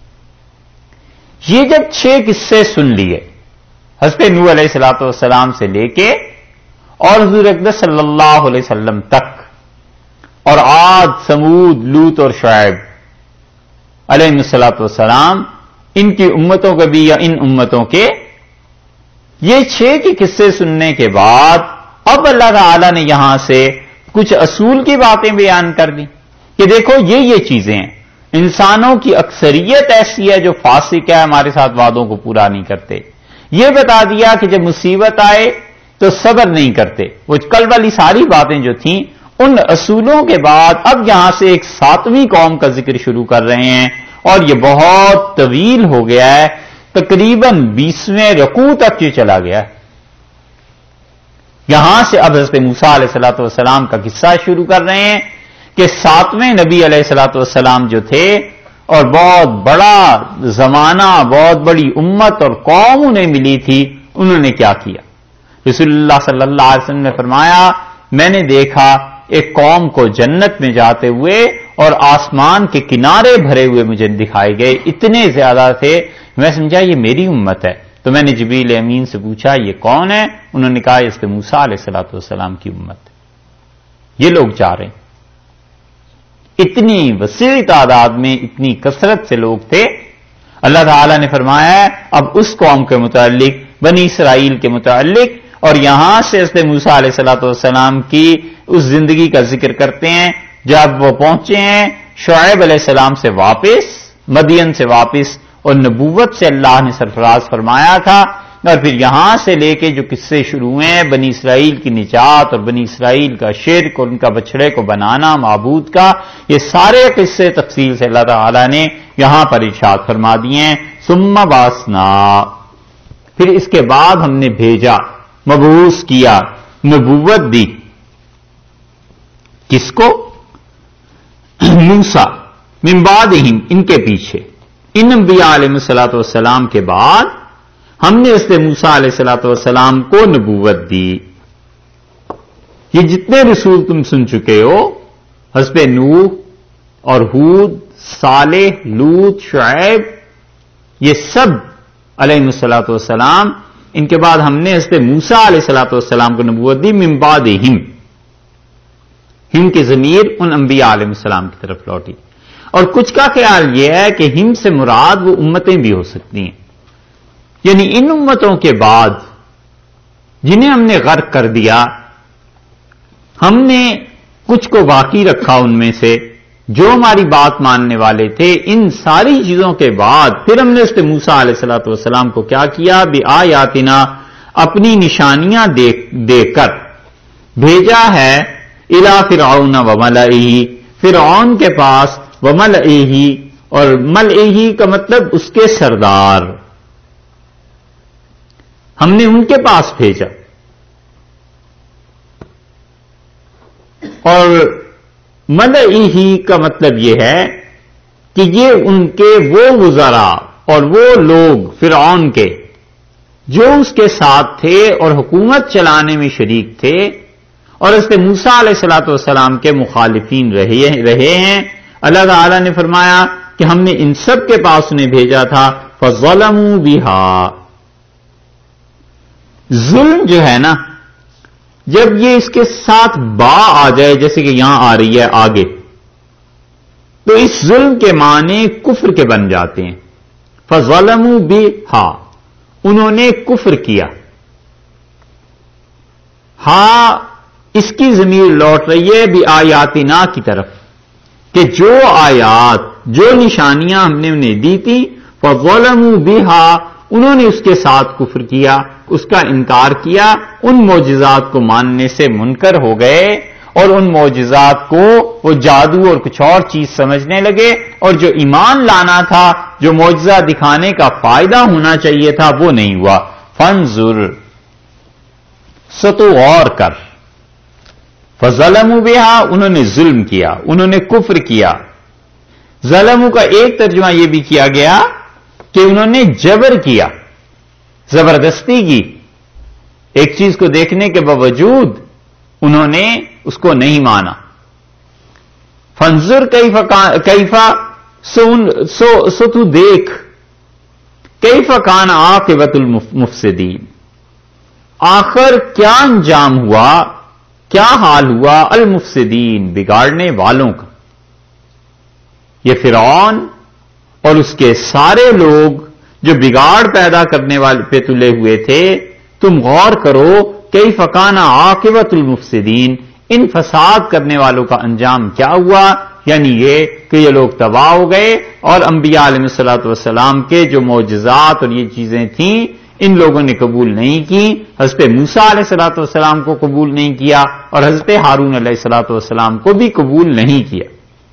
یہ جب چھ قصے سن لیے حضرت نوح علیہ الصلوۃ والسلام سے لے کے اور حضور اقدس صلی اللہ علیہ وسلم تک، اور عاد، ثمود، لوط اور شعیب علیہ الصلوۃ والسلام، ان کی امتوں کے بھی یا ان امتوں کے، یہ چھ کے قصے سننے کے بعد اب اللہ تعالیٰ نے یہاں سے کچھ اصول کی باتیں بیان کر دی کہ دیکھو یہ یہ چیزیں ہیں، انسانوں کی اکثریت ایسی ہے جو فاسق ہے، ہمارے ساتھ وعدوں کو پورا نہیں کرتے۔ یہ بتا دیا کہ جب مصیبت آئے تو صبر نہیں کرتے۔ وہ کل والی ساری باتیں جو تھیں ان اصولوں کے بعد اب یہاں سے ایک ساتویں قوم کا ذکر شروع کر رہے ہیں، اور یہ بہت طویل ہو گیا ہے، تقریباً بیسویں رکوع تک یہ چلا گیا ہے۔ یہاں سے اب حضرت موسیٰ علیہ الصلوۃ والسلام کا قصہ شروع کر رہے ہیں کہ ساتویں نبی علیہ الصلوۃ والسلام جو تھے، اور بہت بڑا زمانہ، بہت بڑی امت اور قوم انہیں ملی تھی، انہوں نے کیا کیا؟ رسول اللہ صلی اللہ علیہ وسلم نے فرمایا، میں نے دیکھا ایک قوم کو جنت میں جاتے ہوئے اور آسمان کے کنارے بھرے ہوئے مجھے دکھائے گئے، اتنے زیادہ تھے، میں سمجھا یہ میری امت ہے۔ تو میں نے جبریل امین سے پوچھا یہ کون ہے؟ انہوں نے کہا اس کے موسیٰ علیہ الصلوۃ والسلام کی امت، یہ لوگ جا رہے ہیں۔ اتنی وسیع تعداد میں اتنی کثرت سے لوگ تھے۔ اللہ تعالیٰ نے فرمایا ہے اب اس قوم کے متعلق، بنی اسرائیل کے متعلق، اور یہاں سے حضرت موسیٰ علیہ الصلوۃ والسلام کی اس زندگی کا ذکر کرتے ہیں جب وہ پہنچے ہیں شعیب علیہ السلام سے واپس، مدین سے واپس، اور نبوت سے اللہ نے سرفراز فرمایا تھا، اور پھر یہاں سے لے کے جو قصے شروع ہوئے ہیں بنی اسرائیل کی نجات اور بنی اسرائیل کا شرک اور ان کا بچڑے کو بنانا معبود کا، یہ سارے قصے تفصیل سے اللہ تعالیٰ نے یہاں پر ارشاد فرما دیے ہیں۔ ثم بعثنا، پھر اس کے بعد ہم نے بھیجا، مبعوث کیا، نبوت دی، کس کو؟ موسیٰ، من بعدہم، ان کے پیچھے، ان انبیاء علیہ الصلوۃ والسلام کے بعد ہم نے اس موسیٰ علیہ الصلوۃ والسلام کو نبوت دی۔ یہ جتنے رسول تم سن چکے ہو، حضرت نوح اور ہود، صالح، لوط، شعیب، یہ سب علیہ الصلوۃ والسلام، ان کے بعد ہم نے حضرت موسیٰ علیہ الصلوۃ والسلام کو نبوت دی، من بعدہم، ہم کی ضمیر ان انبیاء علیہ السلام کی طرف لوٹی۔ اور کچھ کا خیال یہ ہے کہ ہم سے مراد وہ امتیں بھی ہو سکتی ہیں، یعنی ان امتوں کے بعد جنہیں ہم نے غرق کر دیا، ہم نے کچھ کو باقی رکھا ان میں سے جو ہماری بات ماننے والے تھے۔ ان ساری چیزوں کے بعد پھر ہم نے اس موسیٰ علیہ الصلوۃ والسلام کو کیا کیا؟ بآیاتنا، اپنی نشانیاں دے, دے کر بھیجا ہے، الی فرعون وملئہ، فرعون کے پاس، وملئہ، اور ملئہ کا مطلب اس کے سردار، ہم نے ان کے پاس بھیجا۔ اور ملئہ کا مطلب یہ ہے کہ یہ ان کے وہ وزراء اور وہ لوگ فرعون کے جو اس کے ساتھ تھے اور حکومت چلانے میں شریک تھے، اور حضرت موسیٰ علیہ الصلوۃ والسلام کے مخالفین رہے رہے ہیں۔ اللہ تعالیٰ نے فرمایا کہ ہم نے ان سب کے پاس انہیں بھیجا تھا، فظلموا بہا، ظلم جو ہے نا، جب یہ اس کے ساتھ با آ جائے، جیسے کہ یہاں آ رہی ہے آگے، تو اس ظلم کے معنی کفر کے بن جاتے ہیں۔ فظلموا بہا، انہوں نے کفر کیا۔ ہاں اس کی ضمیر لوٹ رہی ہے بآیاتنا کی طرف، کہ جو آیات، جو نشانیاں ہم نے انہیں دی تھی، فظلموا بہا، انہوں نے اس کے ساتھ کفر کیا، اس کا انکار کیا، ان معجزات کو ماننے سے منکر ہو گئے، اور ان معجزات کو وہ جادو اور کچھ اور چیز سمجھنے لگے، اور جو ایمان لانا تھا، جو معجزہ دکھانے کا فائدہ ہونا چاہیے تھا، وہ نہیں ہوا۔ فانظر، سو تو غور کر، فظلموا بہا، انہوں نے ظلم کیا، انہوں نے کفر کیا۔ ظلموا کا ایک ترجمہ یہ بھی کیا گیا کہ انہوں نے جبر کیا، زبردستی کی، ایک چیز کو دیکھنے کے باوجود انہوں نے اس کو نہیں مانا۔ فانظر کیفا، سو سو تو دیکھ، کیف کان عاقبۃ المفسدین، آخر کیا انجام ہوا، کیا حال ہوا المفسدین، بگاڑنے والوں کا۔ یہ فرعون اور اس کے سارے لوگ جو بگاڑ پیدا کرنے والے پہ تلے ہوئے تھے، تم غور کرو کیف کان عاقبۃ المفسدین، ان فساد کرنے والوں کا انجام کیا ہوا، یعنی یہ کہ یہ لوگ تباہ ہو گئے، اور انبیاء علیہ الصلوۃ والسلام کے جو معجزات اور یہ چیزیں تھیں ان لوگوں نے قبول نہیں کی۔ حضرت موسیٰ علیہ الصلوۃ والسلام کو قبول نہیں کیا، اور حضرت ہارون علیہ الصلوۃ والسلام کو بھی قبول نہیں کیا۔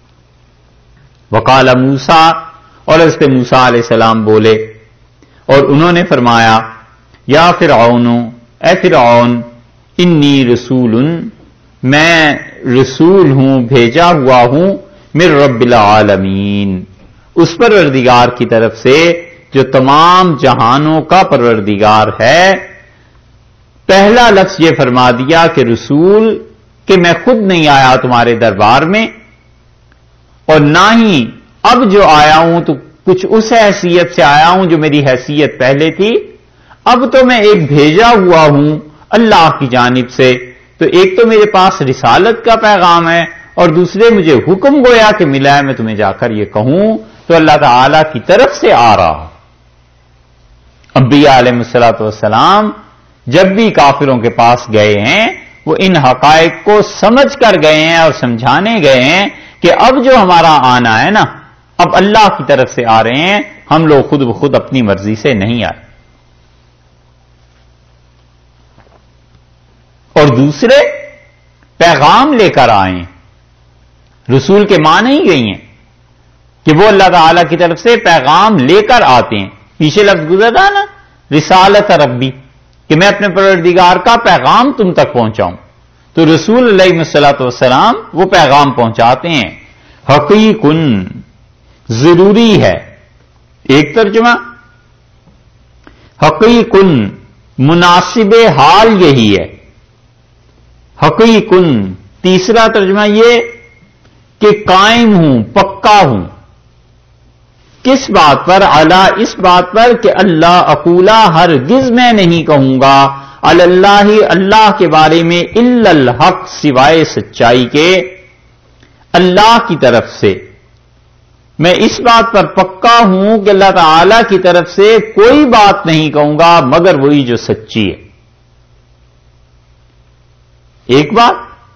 وقال موسیٰ، اور حضرت موسیٰ علیہ السلام بولے اور انہوں نے فرمایا، یا فرعون، اے فرعون، انی رسول، میں رسول ہوں، بھیجا ہوا ہوں، من رب العالمین، اس پروردگار کی طرف سے جو تمام جہانوں کا پروردگار ہے۔ پہلا لفظ یہ فرما دیا کہ رسول، کہ میں خود نہیں آیا تمہارے دربار میں، اور نہ ہی اب جو آیا ہوں تو کچھ اس حیثیت سے آیا ہوں جو میری حیثیت پہلے تھی، اب تو میں ایک بھیجا ہوا ہوں اللہ کی جانب سے۔ تو ایک تو میرے پاس رسالت کا پیغام ہے، اور دوسرے مجھے حکم گویا کہ ملا ہے میں تمہیں جا کر یہ کہوں، تو اللہ تعالی کی طرف سے آ رہا۔ انبیاء علیہ الصلوۃ والسلام جب بھی کافروں کے پاس گئے ہیں، وہ ان حقائق کو سمجھ کر گئے ہیں اور سمجھانے گئے ہیں کہ اب جو ہمارا آنا ہے نا، اب اللہ کی طرف سے آ رہے ہیں، ہم لوگ خود بخود اپنی مرضی سے نہیں آئے۔ اور دوسرے پیغام لے کر آئیں، رسول کے معنی ہی گئی ہیں کہ وہ اللہ تعالی کی طرف سے پیغام لے کر آتے ہیں۔ پیچھے لفظ گزرا نا، رسالت ربی، کہ میں اپنے پروردگار کا پیغام تم تک پہنچاؤں، تو رسول علیہ الصلوۃ والسلام وہ پیغام پہنچاتے ہیں۔ حقیقن، ضروری ہے، ایک ترجمہ، حقیقن مناسب حال یہی ہے، حقیقن تیسرا ترجمہ یہ کہ قائم ہوں، پکا ہوں، کس بات پر؟ علی، اس بات پر کہ اللہ اقولا، ہرگز میں نہیں کہوں گا، اللہ، اللہ کے بارے میں، الا الحق، سوائے سچائی کے، اللہ کی طرف سے میں اس بات پر پکا ہوں کہ اللہ تعالی کی طرف سے کوئی بات نہیں کہوں گا مگر وہی جو سچی ہے۔ ایک بات،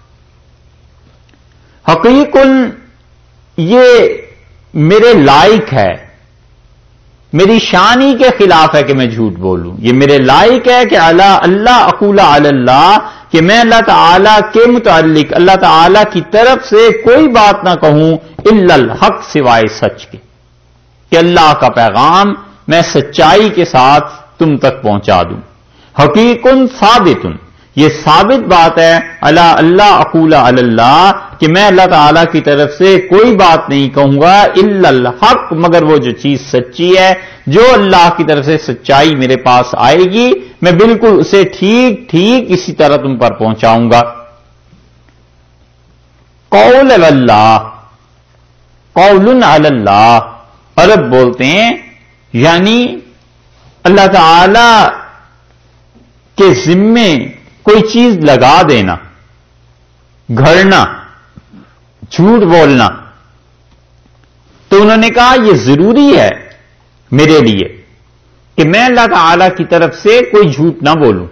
حقیقن یہ میرے لائق ہے، میری شانی کے خلاف ہے کہ میں جھوٹ بولوں، یہ میرے لائق ہے کہ اللہ اللہ اقول علی اللہ، کہ میں اللہ تعالی کے متعلق اللہ تعالی کی طرف سے کوئی بات نہ کہوں الا الحق، سوائے سچ کے، کہ اللہ کا پیغام میں سچائی کے ساتھ تم تک پہنچا دوں۔ حقیقن ثابتن، یہ ثابت بات ہے، اللہ اللہ اقول علی اللہ، کہ میں اللہ تعالی کی طرف سے کوئی بات نہیں کہوں گا الا الحق، مگر وہ جو چیز سچی ہے، جو اللہ کی طرف سے سچائی میرے پاس آئے گی میں بالکل اسے ٹھیک ٹھیک اسی طرح تم پر پہنچاؤں گا۔ قول اللہ، قول علی اللہ، عرب بولتے ہیں یعنی اللہ تعالی کے ذمے کوئی چیز لگا دینا، گھڑنا، جھوٹ بولنا۔ تو انہوں نے کہا یہ ضروری ہے میرے لیے کہ میں اللہ تعالی کی طرف سے کوئی جھوٹ نہ بولوں۔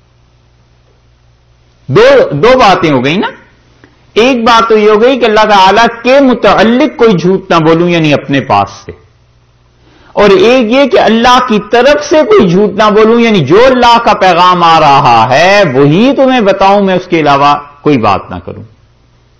دو دو باتیں ہو گئی نا، ایک بات تو یہ ہو گئی کہ اللہ تعالی کے متعلق کوئی جھوٹ نہ بولوں، یعنی اپنے پاس سے، اور ایک یہ کہ اللہ کی طرف سے کوئی جھوٹ نہ بولوں، یعنی جو اللہ کا پیغام آ رہا ہے وہی تمہیں بتاؤں، میں اس کے علاوہ کوئی بات نہ کروں۔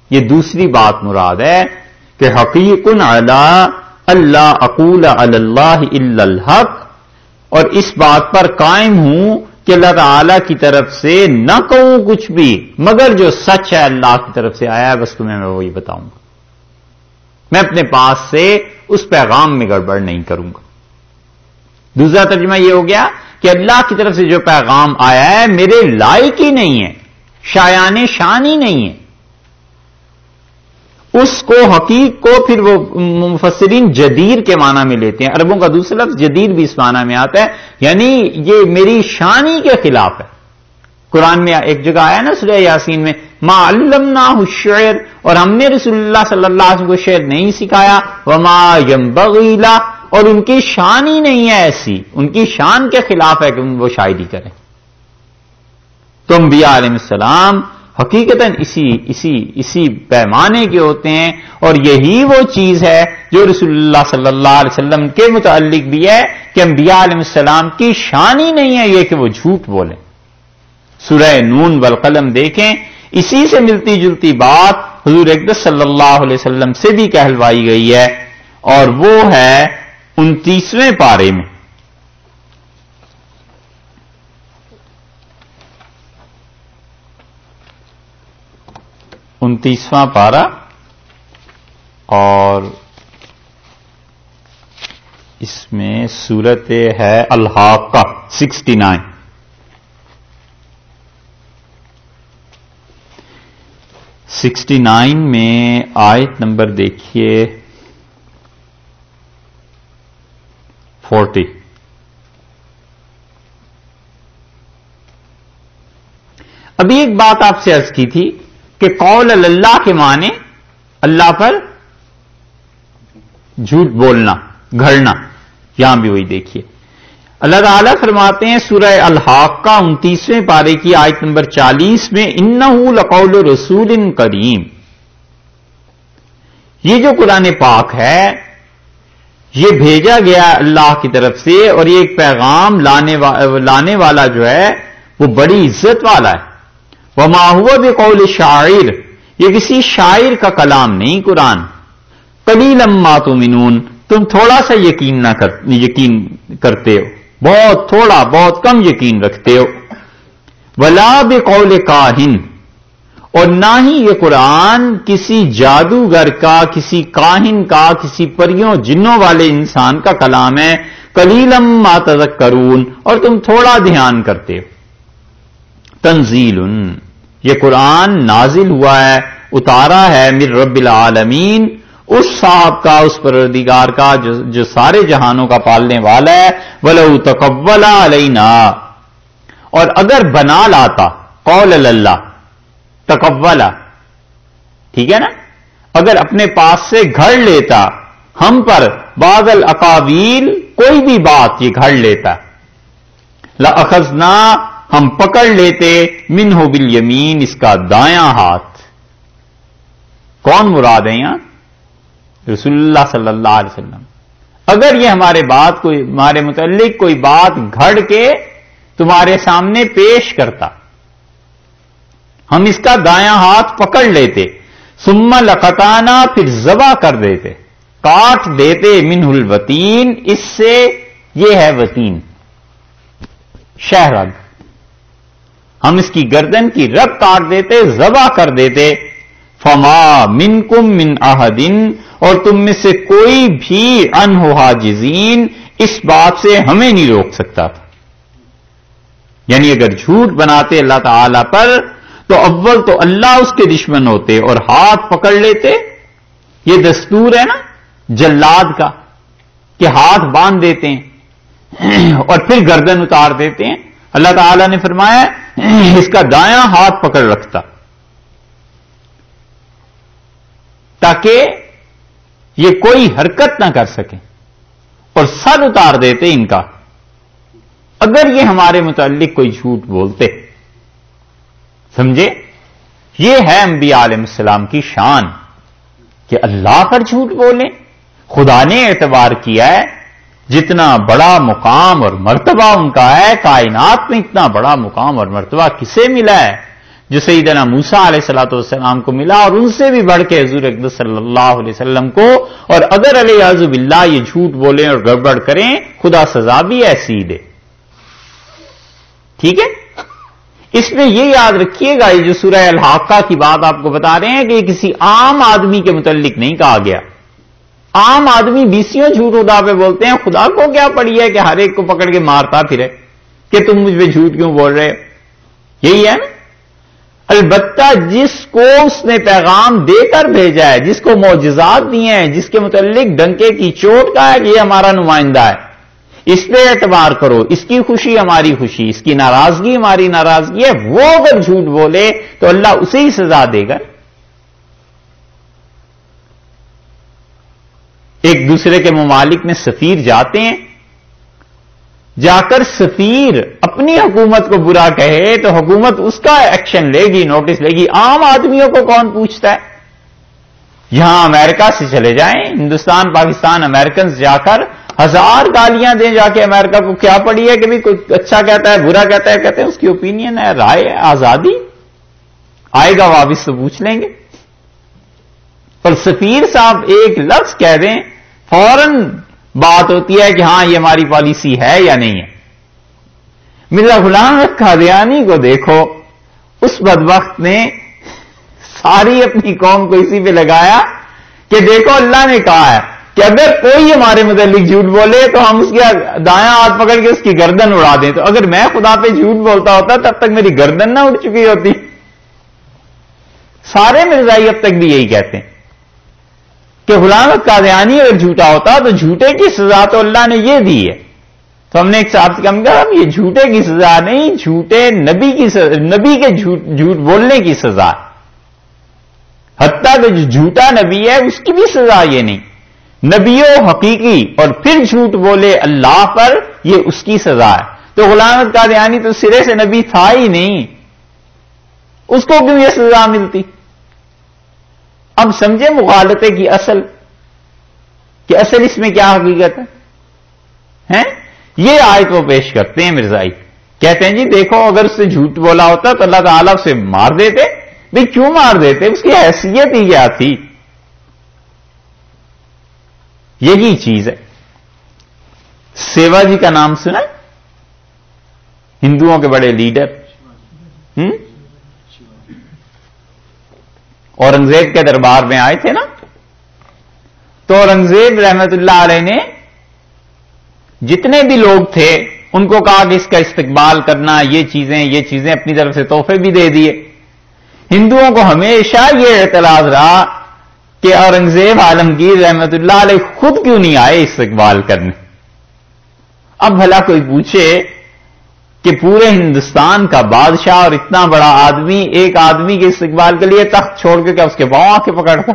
یہ دوسری بات مراد ہے کہ حقیقن علی اللہ اقول علی اللہ الا الحق، اور اس بات پر قائم ہوں کہ اللہ تعالی کی طرف سے نہ کہوں کچھ بھی مگر جو سچ ہے اللہ کی طرف سے آیا ہے، بس تمہیں میں وہی بتاؤں گا، میں اپنے پاس سے اس پیغام میں گڑبڑ نہیں کروں گا۔ دوسرا ترجمہ یہ ہو گیا کہ اللہ کی طرف سے جو پیغام آیا ہے میرے لائق ہی نہیں ہے، شایان شان ہی نہیں ہے، اس کو حقیق کو پھر وہ مفسرین جدیر کے معنی میں لیتے ہیں۔ عربوں کا دوسرا لفظ جدیر بھی اس معنی میں آتا ہے، یعنی یہ میری شان ہی کے خلاف ہے۔ قرآن میں ایک جگہ آیا نا سورہ یاسین میں، ما علمناہ الشعر، اور ہم نے رسول اللہ صلی اللہ علیہ وسلم کو شعر نہیں سکھایا، وما ينبغی لہ، اور ان کی شان ہی نہیں ہے ایسی، ان کی شان کے خلاف ہے کہ وہ شاعری کریں۔ تو انبیاء علیہ السلام حقیقتاً اسی اسی اسی پیمانے کے ہوتے ہیں، اور یہی وہ چیز ہے جو رسول اللہ صلی اللہ علیہ وسلم کے متعلق بھی ہے کہ انبیاء علیہ السلام کی شان ہی نہیں ہے یہ کہ وہ جھوٹ بولیں۔ سورہ نون والقلم دیکھیں، اسی سے ملتی جلتی بات حضور اقدس صلی اللہ علیہ وسلم سے بھی کہلوائی گئی ہے، اور وہ ہے انتیسویں پارے میں۔ انتیسواں پارہ اور اس میں سورت ہے الحاقہ سکسٹی نائن۔ سکسٹی نائن میں آیت نمبر دیکھیے فورٹی۔ ابھی ایک بات آپ سے عرض کی تھی کہ قول اللہ کے معنی اللہ پر جھوٹ بولنا، گھڑنا، یہاں بھی وہی دیکھیے اللہ تعالیٰ فرماتے ہیں سورہ الحاقہ انتیسویں پارے کی آیت نمبر چالیس میں، انہ لقول رسول کریم، یہ جو قرآن پاک ہے یہ بھیجا گیا اللہ کی طرف سے، اور یہ ایک پیغام لانے لانے والا جو ہے وہ بڑی عزت والا ہے۔ وما هو بقول شاعر، یہ کسی شاعر کا کلام نہیں قرآن۔ قلیلا ما تؤمنون، تم تھوڑا سا یقین نہ کر یقین کرتے ہو، بہت تھوڑا بہت کم یقین رکھتے ہو۔ ولا بقول کاہن، اور نہ ہی یہ قرآن کسی جادوگر کا، کسی کاہن کا، کسی پریوں جنوں والے انسان کا کلام ہے۔ قلیلا ما تذکرون، اور تم تھوڑا دھیان کرتے ہو۔ تنزیل، یہ قرآن نازل ہوا ہے، اتارا ہے من رب العالمین، اس صاحب کا، اس پروردگار کا جو, جو سارے جہانوں کا پالنے والا ہے۔ وَلَوْ تَقَوَّلَ عَلَيْنَا، اور اگر بنا لاتا، قول اللہ تقولا، ٹھیک ہے نا، اگر اپنے پاس سے گھڑ لیتا ہم پر بعض الاقاویل، کوئی بھی بات یہ گھڑ لیتا، لَأَخَذْنَا، ہم پکڑ لیتے، منہ بالیمین، اس کا دایاں ہاتھ۔ کون مراد ہے یہاں؟ رسول اللہ صلی اللہ علیہ وسلم۔ اگر یہ ہمارے بات کوئی ہمارے متعلق کوئی بات گھڑ کے تمہارے سامنے پیش کرتا، ہم اس کا دایاں ہاتھ پکڑ لیتے، ثم لقطعنا، پھر ذبح کر دیتے، کاٹ دیتے، منہ الوتین، اس سے، یہ ہے وتین، شہرگ، ہم اس کی گردن کی رگ کاٹ دیتے، ذبح کر دیتے۔ فما منکم من احد، اور تم میں سے کوئی بھی عنہ حاجزین، اس بات سے ہمیں نہیں روک سکتا تھا۔ یعنی اگر جھوٹ بناتے اللہ تعالی پر تو اول تو اللہ اس کے دشمن ہوتے اور ہاتھ پکڑ لیتے۔ یہ دستور ہے نا جلاد کا کہ ہاتھ باندھ دیتے ہیں اور پھر گردن اتار دیتے ہیں۔ اللہ تعالی نے فرمایا اس کا دایاں ہاتھ پکڑ رکھتا تاکہ یہ کوئی حرکت نہ کر سکے، اور سر اتار دیتے ان کا اگر یہ ہمارے متعلق کوئی جھوٹ بولتے۔ سمجھے؟ یہ ہے انبیاء علیہ السلام کی شان کہ اللہ پر جھوٹ بولیں۔ خدا نے اعتبار کیا ہے جتنا بڑا مقام اور مرتبہ ان کا ہے، کائنات میں اتنا بڑا مقام اور مرتبہ کسے ملا ہے جو سیدنا موسیٰ علیہ الصلوۃ والسلام کو ملا، اور ان سے بھی بڑھ کے حضور اقدس صلی اللہ علیہ وسلم کو. اور اگر علیہ باللہ یہ جھوٹ بولیں اور گڑبڑ کریں، خدا سزا بھی ایسی دے. ٹھیک ہے؟ اس میں یہ یاد رکھیے گا، یہ جو سورہ الحاقہ کی بات آپ کو بتا رہے ہیں کہ یہ کسی عام آدمی کے متعلق نہیں کہا گیا. عام آدمی بیسیوں جھوٹ خدا پہ بولتے ہیں، خدا کو کیا پڑی ہے کہ ہر ایک کو پکڑ کے مارتا پھرے کہ تم مجھ پہ جھوٹ کیوں بول رہے ہو. یہی ہے نا. البتہ جس کو اس نے پیغام دے کر بھیجا ہے، جس کو معجزات دیے ہیں، جس کے متعلق ڈنکے کی چوٹ کا ہے کہ یہ ہمارا نمائندہ ہے، اس پہ اعتبار کرو، اس کی خوشی ہماری خوشی، اس کی ناراضگی ہماری ناراضگی ہے، وہ اگر جھوٹ بولے تو اللہ اسے ہی سزا دے گا. ایک دوسرے کے ممالک میں سفیر جاتے ہیں، جا کر سفیر اپنی حکومت کو برا کہے تو حکومت اس کا ایکشن لے گی، نوٹس لے گی. عام آدمیوں کو کون پوچھتا ہے؟ یہاں امریکہ سے چلے جائیں، ہندوستان پاکستان امریکنز جا کر ہزار گالیاں دیں جا کے امریکہ کو، کیا پڑی ہے کہ بھی کوئی اچھا کہتا ہے برا کہتا ہے، کہتے ہیں اس کی اوپینین ہے، رائے ہے، آزادی. آئے گا واپس تو پوچھ لیں گے. اور سفیر صاحب ایک لفظ کہہ دیں فوراً بات ہوتی ہے کہ ہاں یہ ہماری پالیسی ہے یا نہیں ہے. مرزا غلام احمد قادیانی کو دیکھو، اس بدبخت نے ساری اپنی قوم کو اسی پہ لگایا کہ دیکھو اللہ نے کہا ہے کہ اگر کوئی ہمارے متعلق جھوٹ بولے تو ہم اس کے دایاں ہاتھ پکڑ کے اس کی گردن اڑا دیں. تو اگر میں خدا پہ جھوٹ بولتا ہوتا تب تک میری گردن نہ اڑ چکی ہوتی. سارے مرزائی اب تک بھی یہی کہتے ہیں کہ غلام احمد قادیانی اگر جھوٹا ہوتا تو جھوٹے کی سزا تو اللہ نے یہ دی ہے. تو ہم نے ایک صاحب سے کہا ہم یہ جھوٹے کی سزا نہیں، جھوٹے نبی کی سزا، نبی کے جھوٹ جھوٹ بولنے کی سزا. حتیٰ کہ جو جھوٹا نبی ہے اس کی بھی سزا یہ نہیں. نبیوں حقیقی اور پھر جھوٹ بولے اللہ پر، یہ اس کی سزا ہے. تو غلام احمد قادیانی تو سرے سے نبی تھا ہی نہیں، اس کو کیوں یہ سزا ملتی؟ اب سمجھے مغالطے کی اصل کہ اصل اس میں کیا حقیقت ہے. یہ آیت وہ پیش کرتے ہیں مرزائی، کہتے ہیں جی دیکھو اگر اس سے جھوٹ بولا ہوتا تو اللہ تعالیٰ اسے مار دیتے. بھئی کیوں مار دیتے؟ اس کی حیثیت ہی کیا تھی. یہی چیز ہے. سیوا جی کا نام سنا؟ ہندوؤں کے بڑے لیڈر، ہم اورنگزیب کے دربار میں آئے تھے نا. تو اورنگزیب رحمت اللہ علیہ نے جتنے بھی لوگ تھے ان کو کہا کہ اس کا استقبال کرنا، یہ چیزیں یہ چیزیں اپنی طرف سے تحفے بھی دے دیے. ہندوؤں کو ہمیشہ یہ اعتراض رہا کہ اورنگزیب عالمگیر رحمت اللہ علیہ خود کیوں نہیں آئے استقبال کرنے. اب بھلا کوئی پوچھے کہ پورے ہندوستان کا بادشاہ اور اتنا بڑا آدمی ایک آدمی کے استقبال کے لیے تخت چھوڑ کے کیا اس کے پاؤں آ کے پکڑتا؟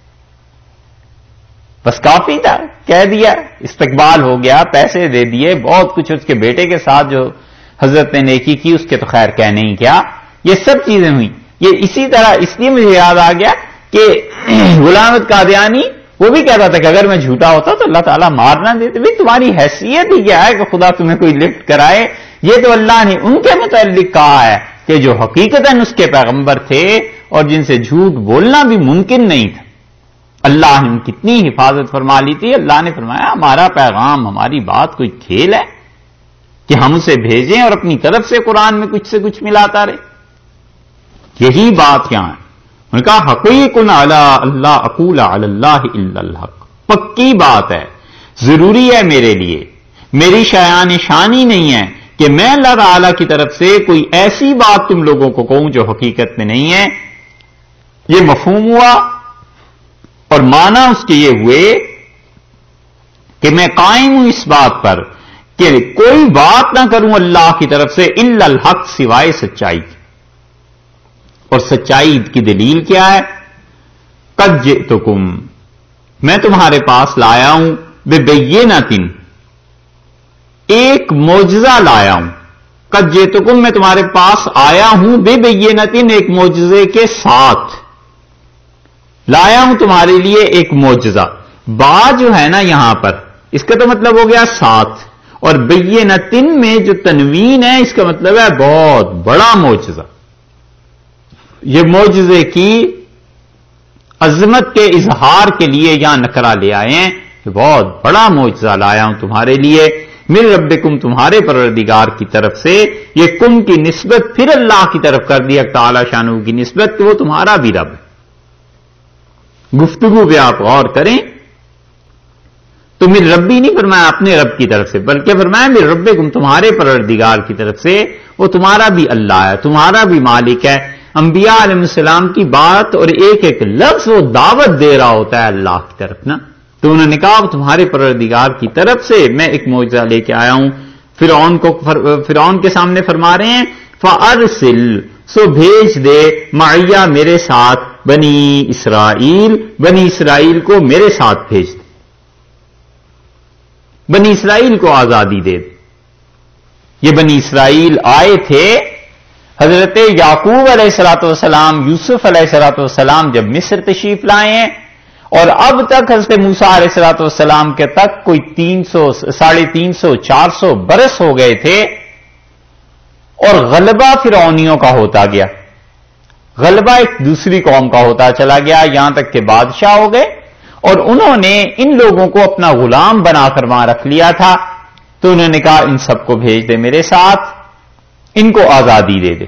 بس کافی تھا، کہہ دیا استقبال ہو گیا، پیسے دے دیے، بہت کچھ. اس کے بیٹے کے ساتھ جو حضرت نے نیکی کی اس کے تو خیر کہنے ہی کیا. یہ سب چیزیں ہوئی. یہ اسی طرح اس لیے مجھے یاد آ گیا کہ غلام احمد قادیانی وہ بھی کہتا تھا کہ اگر میں جھوٹا ہوتا تو اللہ تعالیٰ مار نہ دیتے. بھائی تمہاری حیثیت ہی کیا ہے کہ خدا تمہیں کوئی لفٹ کرائے؟ یہ تو اللہ نے ان کے متعلق کہا ہے کہ جو حقیقتاً اس کے پیغمبر تھے اور جن سے جھوٹ بولنا بھی ممکن نہیں تھا. اللہ نے کتنی حفاظت فرما لی تھی. اللہ نے فرمایا ہمارا پیغام، ہماری بات کوئی کھیل ہے کہ ہم اسے بھیجیں اور اپنی طرف سے قرآن میں کچھ سے کچھ ملاتا رہے. یہی بات کیا ہے؟ انہوں نے کہا حقیق علی اللہ اقول علی اللہ الا الحق. پکی بات ہے، ضروری ہے میرے لیے، میری شایان شانی نہیں ہے کہ میں اللہ تعالی کی طرف سے کوئی ایسی بات تم لوگوں کو کہوں جو حقیقت میں نہیں ہے. یہ مفہوم ہوا اور معنی اس کے یہ ہوئے کہ میں قائم ہوں اس بات پر کہ کوئی بات نہ کروں اللہ کی طرف سے الا الحق، سوائے سچائی کی. اور سچائی کی دلیل کیا ہے؟ قد جئتکم، میں تمہارے پاس لایا ہوں، ببینۃ، ایک معجزہ لایا ہوں. قد جئتکم، میں تمہارے پاس آیا ہوں، ببینۃ، ایک معجزے کے ساتھ لایا ہوں تمہارے لیے ایک معجزہ. با جو ہے نا یہاں پر اس کا تو مطلب ہو گیا ساتھ، اور بینۃ میں جو تنوین ہے اس کا مطلب ہے بہت بڑا معجزہ. یہ معجزے کی عظمت کے اظہار کے لیے یہاں نکرہ لے آئے ہیں کہ بہت بڑا معجزہ لایا ہوں تمہارے لیے، من ربکم تمہارے پروردگار کی طرف سے۔ یہ کم کی نسبت پھر اللہ کی طرف کر دیا تعالی شانہ کی نسبت کہ وہ تمہارا بھی رب ہے۔ گفتگو پہ آپ غور کریں تو من ربی نہیں فرمایا اپنے رب کی طرف سے، بلکہ فرمایا من ربکم تمہارے پروردگار کی طرف سے، وہ تمہارا بھی اللہ ہے، تمہارا بھی مالک ہے۔ انبیاء علیہ السلام کی بات اور ایک ایک لفظ وہ دعوت دے رہا ہوتا ہے اللہ کی طرف نا، تو انہوں نے کہا تمہارے پروردگار کی طرف سے میں ایک معجزہ لے کے آیا ہوں۔ فرعون کو فرعون کے سامنے فرما رہے ہیں فَأَرْسِلْ سو بھیج دے معیہ میرے ساتھ بنی اسرائیل، بنی اسرائیل کو میرے ساتھ بھیج دے، بنی اسرائیل کو آزادی دے دے۔ یہ بنی اسرائیل آئے تھے حضرت یعقوب علیہ الصلوۃ والسلام، یوسف علیہ الصلوۃ والسلام جب مصر تشریف لائے ہیں، اور اب تک حضرت موسیٰ علیہ الصلوۃ والسلام کے تک کوئی تین سو ساڑھے تین سو چار سو برس ہو گئے تھے، اور غلبہ فرعونیوں کا ہوتا گیا، غلبہ ایک دوسری قوم کا ہوتا چلا گیا، یہاں تک کہ بادشاہ ہو گئے، اور انہوں نے ان لوگوں کو اپنا غلام بنا کر وہاں رکھ لیا تھا۔ تو انہوں نے کہا ان سب کو بھیج دے میرے ساتھ، ان کو آزادی دے دے۔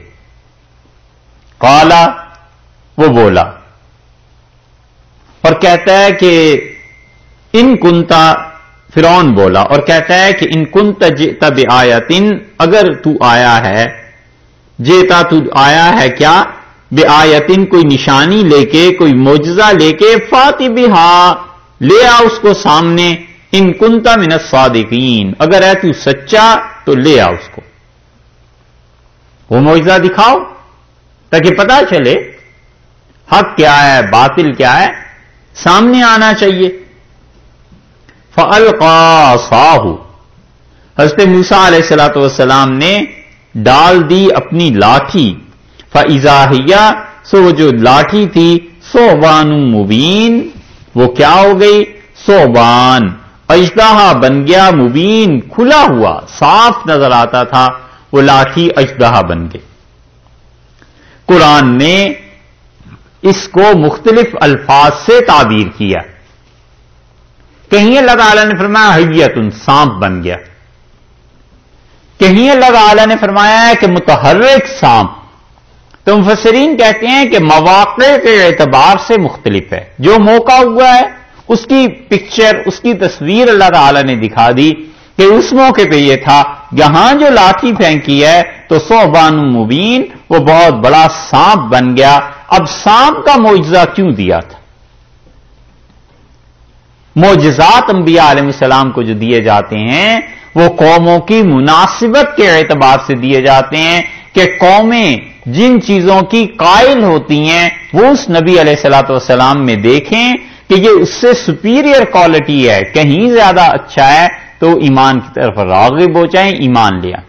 قالا وہ بولا اور کہتا ہے کہ ان کنتا، فرعون بولا اور کہتا ہے کہ ان کنت جئت بآیتن، اگر تو آیا ہے، جیتا تو آیا ہے کیا، بآیتن کوئی نشانی لے کے، کوئی معجزہ لے کے، فاتی بہا لے آ اس کو سامنے، ان کنتا من الصادقین اگر ہے تو سچا تو لے آ اس کو، وہ معجزہ دکھاؤ تاکہ پتہ چلے حق کیا ہے باطل کیا ہے، سامنے آنا چاہیے۔ فَأَلْقَىٰ عَصَاهُ حضرت موسیٰ علیہ الصلوۃ والسلام نے ڈال دی اپنی لاٹھی، فَإِذَا هِيَ سو وہ جو لاٹھی تھی، ثُعْبَانٌ مُبِينٌ وہ کیا ہو گئی، ثعبان، اژدہا بن گیا، مبین کھلا ہوا صاف نظر آتا تھا، وہ لاٹھی اژدہا بن گئی۔ قرآن نے اس کو مختلف الفاظ سے تعبیر کیا، کہیں اللہ تعالیٰ نے فرمایا حیۃ سانپ بن گیا، کہیں اللہ تعالیٰ نے فرمایا ہے کہ متحرک سانپ۔ تو مفسرین کہتے ہیں کہ مواقع کے اعتبار سے مختلف ہے، جو موقع ہوا ہے اس کی پکچر، اس کی تصویر اللہ تعالیٰ نے دکھا دی کہ اس موقع پہ یہ تھا، یہاں جو لاٹھی پھینکی ہے تو ثعبان مبین وہ بہت بڑا سانپ بن گیا۔ اب سانپ کا معجزہ کیوں دیا تھا؟ معجزات انبیاء علیہ السلام کو جو دیے جاتے ہیں وہ قوموں کی مناسبت کے اعتبار سے دیے جاتے ہیں کہ قومیں جن چیزوں کی قائل ہوتی ہیں وہ اس نبی علیہ الصلوۃ والسلام میں دیکھیں کہ یہ اس سے سپیریئر کوالٹی ہے، کہیں زیادہ اچھا ہے، تو ایمان کی طرف راغب ہو جائیں، ایمان لیا۔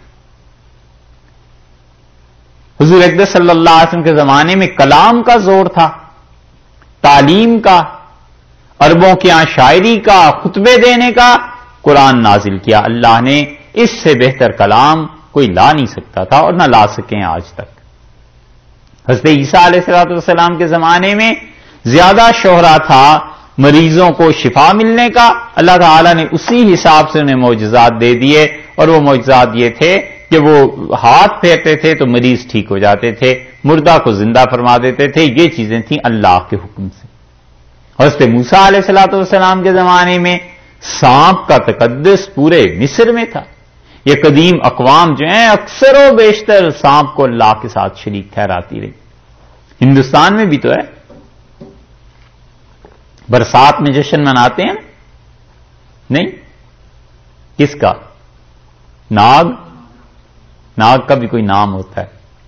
حضور اقدس صلی اللہ علیہ وسلم کے زمانے میں کلام کا زور تھا، تعلیم کا، عربوں کے یہاں شاعری کا، خطبے دینے کا، قرآن نازل کیا اللہ نے، اس سے بہتر کلام کوئی لا نہیں سکتا تھا اور نہ لا سکیں آج تک۔ حضرت عیسیٰ علیہ الصلوۃ والسلام کے زمانے میں زیادہ شہرا تھا مریضوں کو شفا ملنے کا، اللہ تعالیٰ نے اسی حساب سے انہیں معجزات دے دیے، اور وہ معجزات یہ تھے کہ وہ ہاتھ پھیرتے تھے تو مریض ٹھیک ہو جاتے تھے، مردہ کو زندہ فرما دیتے تھے، یہ چیزیں تھیں اللہ کے حکم سے۔ حضرت موسیٰ علیہ الصلوۃ والسلام کے زمانے میں سانپ کا تقدس پورے مصر میں تھا، یہ قدیم اقوام جو ہیں اکثر و بیشتر سانپ کو اللہ کے ساتھ شریک ٹھہراتی رہی۔ ہندوستان میں بھی تو ہے، برسات میں جشن مناتے ہیں نہیں، کس کا؟ ناگ، ناگ کا بھی کوئی نام ہوتا ہے،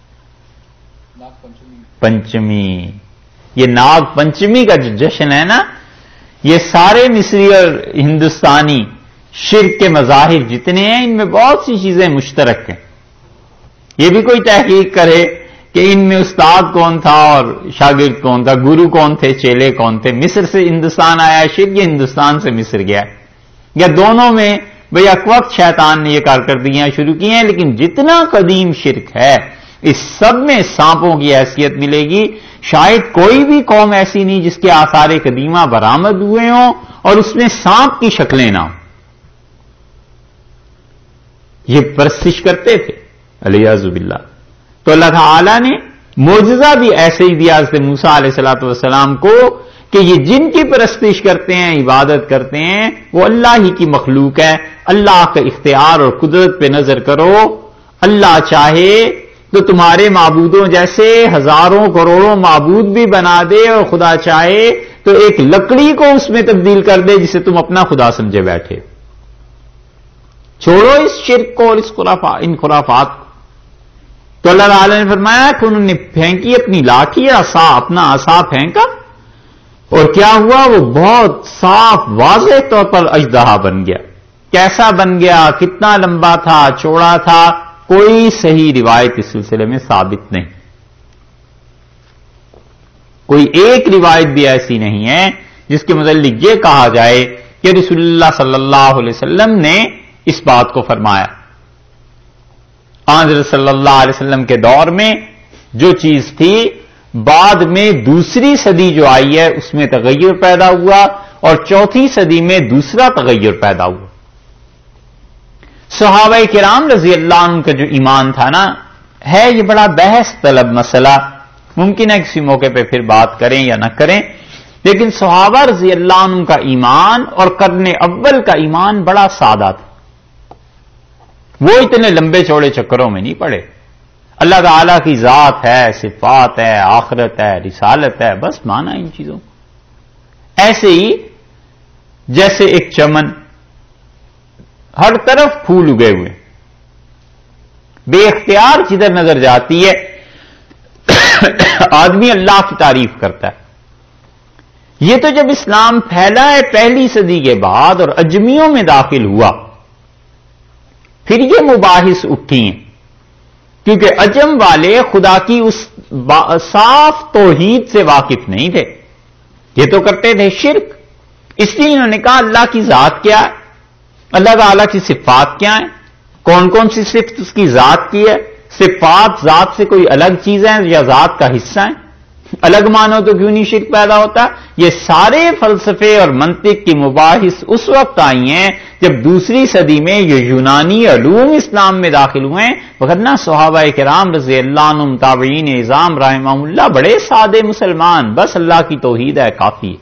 پنچمی۔ یہ ناگ پنچمی کا جو جشن ہے نا، یہ سارے مصری اور ہندوستانی شرک کے مظاہر جتنے ہیں ان میں بہت سی چیزیں مشترک ہیں۔ یہ بھی کوئی تحقیق کرے کہ ان میں استاد کون تھا اور شاگرد کون تھا، گرو کون تھے، چیلے کون تھے، مصر سے ہندوستان آیا شرک یا ہندوستان سے مصر گیا، یا دونوں میں بھئی ایک وقت شیطان نے یہ کارکردگیاں شروع کی ہیں، لیکن جتنا قدیم شرک ہے اس سب میں سانپوں کی حیثیت ملے گی. شاید کوئی بھی قوم ایسی نہیں جس کے آثار قدیمہ برآمد ہوئے ہوں اور اس میں سانپ کی شکلیں نہ ہوں. یہ پرستش کرتے تھے الیاذ باللہ. تو اللہ تعالی نے معجزہ بھی ایسے ہی دیا حضرت موسیٰ علیہ الصلوۃ والسلام کو کہ یہ جن کی پرستش کرتے ہیں، عبادت کرتے ہیں، وہ اللہ ہی کی مخلوق ہے. اللہ کا اختیار اور قدرت پہ نظر کرو. اللہ چاہے تو تمہارے معبودوں جیسے ہزاروں کروڑوں معبود بھی بنا دے، اور خدا چاہے تو ایک لکڑی کو اس میں تبدیل کر دے جسے تم اپنا خدا سمجھے بیٹھے. چھوڑو اس شرک کو اور اس خرافات ان خرافات کو. تو اللہ تعالی نے فرمایا کہ انہوں نے پھینکی اپنی لاٹھی، عصا، اپنا عصا پھینکا، اور کیا ہوا؟ وہ بہت صاف واضح طور پر اژدہا بن گیا. کیسا بن گیا؟ کتنا لمبا تھا، چوڑا تھا؟ کوئی صحیح روایت اس سلسلے میں ثابت نہیں. کوئی ایک روایت بھی ایسی نہیں ہے جس کے متعلق یہ کہا جائے کہ رسول اللہ صلی اللہ علیہ وسلم نے اس بات کو فرمایا. حضرت صلی اللہ علیہ وسلم کے دور میں جو چیز تھی، بعد میں دوسری صدی جو آئی ہے اس میں تغیر پیدا ہوا، اور چوتھی صدی میں دوسرا تغیر پیدا ہوا. صحابہ کرام رضی اللہ عنہ کا جو ایمان تھا نا، ہے یہ بڑا بحث طلب مسئلہ، ممکن ہے کسی موقع پہ پھر بات کریں یا نہ کریں، لیکن صحابہ رضی اللہ عنہ کا ایمان اور قرن اول کا ایمان بڑا سادہ تھا. وہ اتنے لمبے چوڑے چکروں میں نہیں پڑے. اللہ تعالیٰ کی ذات ہے، صفات ہے، آخرت ہے، رسالت ہے، بس مانا ان چیزوں کو. ایسے ہی جیسے ایک چمن، ہر طرف پھول اگے ہوئے، بے اختیار جدھر نظر جاتی ہے آدمی اللہ کی تعریف کرتا ہے. یہ تو جب اسلام پھیلا ہے پہلی صدی کے بعد اور اجمیوں میں داخل ہوا، پھر یہ مباحث اٹھی ہیں، کیونکہ عجم والے خدا کی اس صاف توحید سے واقف نہیں تھے. یہ تو کرتے تھے شرک. اس لیے انہوں نے کہا اللہ کی ذات کیا ہے، اللہ تعالیٰ کی صفات کیا ہیں، کون کون سی صفت اس کی ذات کی ہے، صفات ذات سے کوئی الگ چیز ہے یا ذات کا حصہ ہیں، الگ مانو تو کیوں نہیں شرک پیدا ہوتا. یہ سارے فلسفے اور منطق کی مباحث اس وقت آئی ہیں جب دوسری صدی میں یہ یونانی علوم اسلام میں داخل ہوئے ہیں. وغیرہ صحابہ کرام رضی اللہ عنہم، تابعین اعظام رحمہم اللہ بڑے سادے مسلمان، بس اللہ کی توحید ہے کافی.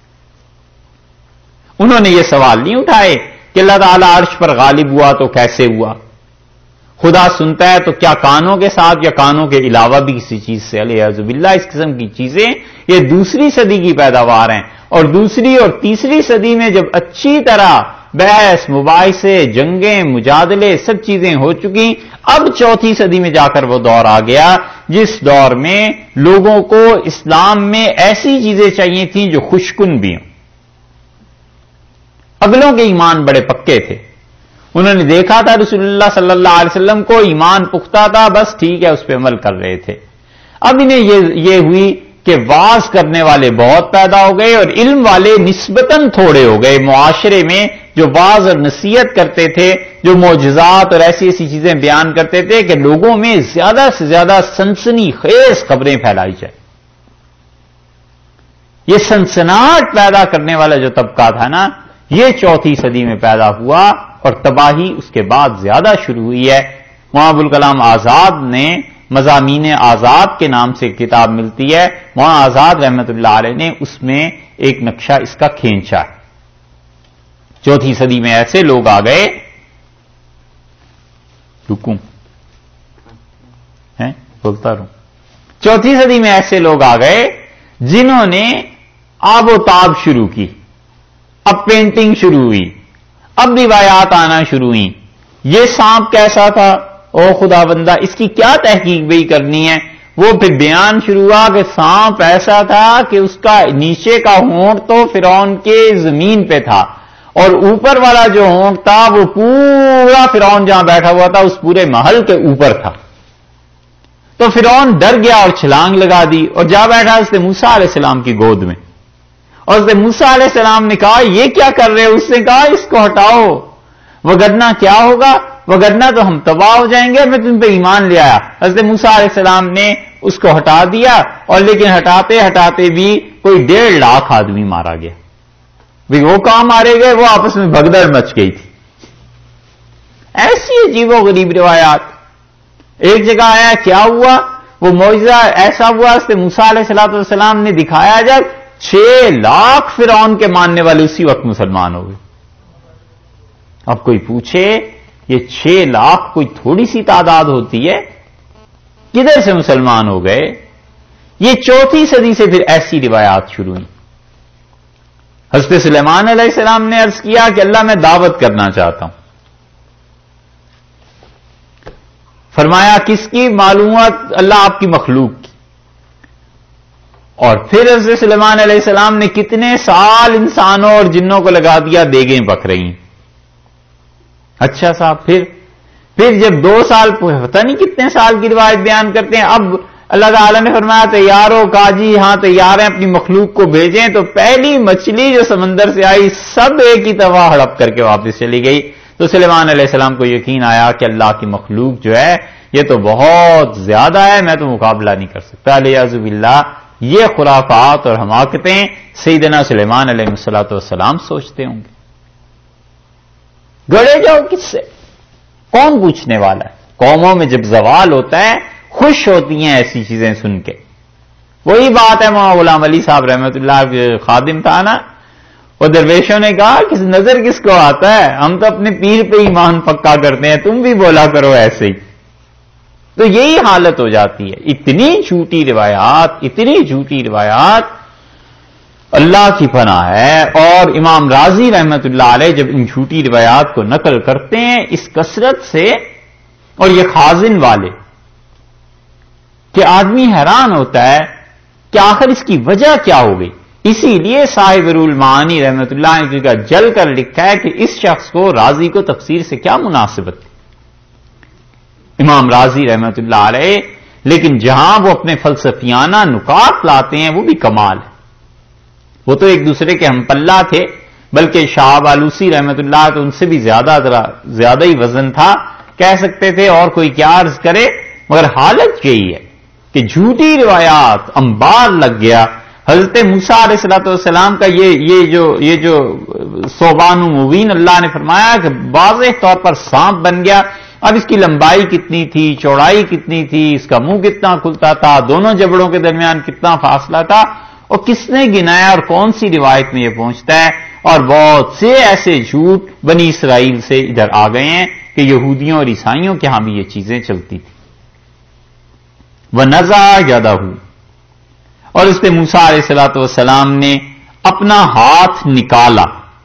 انہوں نے یہ سوال نہیں اٹھائے کہ اللہ تعالیٰ عرش پر غالب ہوا تو کیسے ہوا، خدا سنتا ہے تو کیا کانوں کے ساتھ یا کانوں کے علاوہ بھی کسی چیز سے. الیاذ باللہ اس قسم کی چیزیں یہ دوسری صدی کی پیداوار ہیں. اور دوسری اور تیسری صدی میں جب اچھی طرح بحث، مباحثے، جنگیں، مجادلے سب چیزیں ہو چکی، اب چوتھی صدی میں جا کر وہ دور آ گیا جس دور میں لوگوں کو اسلام میں ایسی چیزیں چاہیے تھیں جو خوشکن بھی ہوں. اگلوں کے ایمان بڑے پکے تھے، انہوں نے دیکھا تھا رسول اللہ صلی اللہ علیہ وسلم کو، ایمان پختہ تھا، بس ٹھیک ہے اس پہ عمل کر رہے تھے. اب انہیں یہ یہ ہوئی کہ واز کرنے والے بہت پیدا ہو گئے اور علم والے نسبتاً تھوڑے ہو گئے. معاشرے میں جو واز اور نصیحت کرتے تھے، جو معجزات اور ایسی ایسی چیزیں بیان کرتے تھے کہ لوگوں میں زیادہ سے زیادہ سنسنی خیز خبریں پھیلائی جائیں. یہ سنسناہٹ پیدا کرنے والا جو طبقہ تھا نا، یہ چوتھی صدی میں پیدا ہوا اور تباہی اس کے بعد زیادہ شروع ہوئی ہے. وہاں ابوالکلام آزاد نے مضامین آزاد کے نام سے کتاب ملتی ہے، وہاں آزاد رحمت اللہ علیہ نے اس میں ایک نقشہ اس کا کھینچا ہے. چوتھی صدی میں ایسے لوگ آ گئے، رکوں ہیں بولتا رہوں، چوتھی صدی میں ایسے لوگ آ گئے جنہوں نے آب و تاب شروع کی. اب پینٹنگ شروع ہوئی، اب روایات آنا شروع ہوئی. یہ سانپ کیسا تھا، او خدا بندہ اس کی کیا تحقیق بھی کرنی ہے. وہ پھر بیان شروع ہوا کہ سانپ ایسا تھا کہ اس کا نیچے کا ہونٹ تو فرعون کے زمین پہ تھا، اور اوپر والا جو ہونٹ تھا وہ پورا فرعون جہاں بیٹھا ہوا تھا اس پورے محل کے اوپر تھا. تو فرعون ڈر گیا اور چھلانگ لگا دی اور جا بیٹھا حضرت موسیٰ علیہ السلام کی گود میں. اور حضرت موسیٰ علیہ السلام نے کہا یہ کیا کر رہے ہو؟ اس نے کہا اس کو ہٹاؤ، وگرنہ کیا ہوگا وگرنہ تو ہم تباہ ہو جائیں گے. میں تم پہ ایمان لے آیا. حضرت موسیٰ علیہ السلام نے اس کو ہٹا دیا, اور لیکن ہٹاتے ہٹاتے بھی کوئی ڈیڑھ لاکھ آدمی مارا گیا. بھی وہ کہاں مارے گئے, وہ آپس میں بھگدڑ مچ گئی تھی. ایسی عجیب و غریب روایات. ایک جگہ آیا کیا ہوا, وہ معجزہ ایسا ہوا حضرت موسیٰ علیہ الصلوۃ والسلام نے دکھایا جب چھ لاکھ فرعون کے ماننے والے اسی وقت مسلمان ہو گئے. اب کوئی پوچھے یہ چھ لاکھ کوئی تھوڑی سی تعداد ہوتی ہے, کدھر سے مسلمان ہو گئے؟ یہ چوتھی صدی سے پھر ایسی روایات شروع ہوئی. حضرت سلیمان علیہ السلام نے عرض کیا کہ اللہ میں دعوت کرنا چاہتا ہوں. فرمایا کس کی؟ معلومات اللہ آپ کی مخلوق کی. اور پھر حضرت سلیمان علیہ السلام نے کتنے سال انسانوں اور جنوں کو لگا دیا دیگیں پک رہی. اچھا صاحب پھر پھر جب دو سال پتہ نہیں کتنے سال کی روایت بیان کرتے ہیں, اب اللہ تعالیٰ نے فرمایا تیار ہو کاجی, ہاں تیار ہیں, اپنی مخلوق کو بھیجیں. تو پہلی مچھلی جو سمندر سے آئی سب ایک ہی دفعہ ہڑپ کر کے واپس چلی گئی. تو سلیمان علیہ السلام کو یقین آیا کہ اللہ کی مخلوق جو ہے یہ تو بہت زیادہ ہے, میں تو مقابلہ نہیں کر سکتا. علیہ باللہ یہ خرافات اور حماقتیں سیدنا سلیمان علیہ الصلوۃ والسلام سوچتے ہوں گے. گڑے جاؤ کس سے, کون پوچھنے والا ہے؟ قوموں میں جب زوال ہوتا ہے خوش ہوتی ہیں ایسی چیزیں سن کے. وہی بات ہے, وہاں غلام علی صاحب رحمۃ اللہ خادم تھا نا, وہ درویشوں نے کہا کہ نظر کس کو آتا ہے, ہم تو اپنے پیر پہ ایمان پکا کرتے ہیں, تم بھی بولا کرو ایسے ہی. تو یہی حالت ہو جاتی ہے. اتنی جھوٹی روایات, اتنی جھوٹی روایات, اللہ کی پناہ ہے. اور امام رازی رحمت اللہ علیہ جب ان جھوٹی روایات کو نقل کرتے ہیں اس کثرت سے, اور یہ خازن والے, کہ آدمی حیران ہوتا ہے کہ آخر اس کی وجہ کیا ہو گئی. اسی لیے صاحب روح المعانی رحمت اللہ نے کا جل کر لکھا ہے کہ اس شخص کو رازی کو تفسیر سے کیا مناسبت تھی. امام رازی رحمت اللہ علیہ, لیکن جہاں وہ اپنے فلسفیانہ نکات لاتے ہیں وہ بھی کمال ہے. وہ تو ایک دوسرے کے ہم پلہ تھے, بلکہ شہاب آلوسی رحمت اللہ تو ان سے بھی زیادہ زیادہ ہی وزن تھا, کہہ سکتے تھے اور کوئی کیا عرض کرے. مگر حالت یہی ہے کہ جھوٹی روایات انبار لگ گیا. حضرت موسیٰ علیہ الصلوۃ والسلام کا یہ یہ جو یہ جو ثعبان مبین اللہ نے فرمایا کہ واضح طور پر سانپ بن گیا. اب اس کی لمبائی کتنی تھی, چوڑائی کتنی تھی, اس کا منہ کتنا کھلتا تھا, دونوں جبڑوں کے درمیان کتنا فاصلہ تھا, اور کس نے گنایا, اور کون سی روایت میں یہ پہنچتا ہے. اور بہت سے ایسے جھوٹ بنی اسرائیل سے ادھر آ گئے ہیں کہ یہودیوں اور عیسائیوں کے ہاں بھی یہ چیزیں چلتی تھیں. وَنَزَعَ يَدَهُ, اور اس پہ موسیٰ علیہ الصلوۃ والسلام نے اپنا ہاتھ نکالا.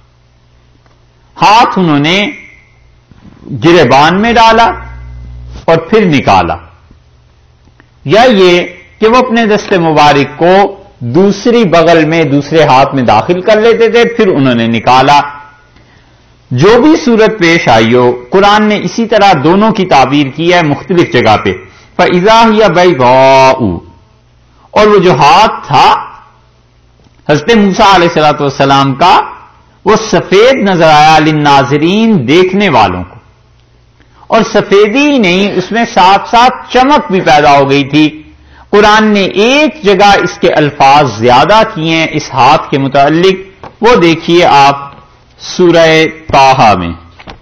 ہاتھ انہوں نے گریبان میں ڈالا اور پھر نکالا, یا یہ کہ وہ اپنے دست مبارک کو دوسری بغل میں دوسرے ہاتھ میں داخل کر لیتے تھے, پھر انہوں نے نکالا. جو بھی صورت پیش آئی ہو, قرآن نے اسی طرح دونوں کی تعبیر کی ہے مختلف جگہ پہ. فَإِذَا هِيَ بَيْضَاءُ, اور وہ جو ہاتھ تھا حضرت موسیٰ علیہ الصلوۃ والسلام کا, وہ سفید نظر آیا للناظرین, دیکھنے والوں کو. اور سفیدی ہی نہیں, اس میں ساتھ ساتھ چمک بھی پیدا ہو گئی تھی. قرآن نے ایک جگہ اس کے الفاظ زیادہ کیے ہیں اس ہاتھ کے متعلق, وہ دیکھیے آپ سورہ طٰہٰ میں.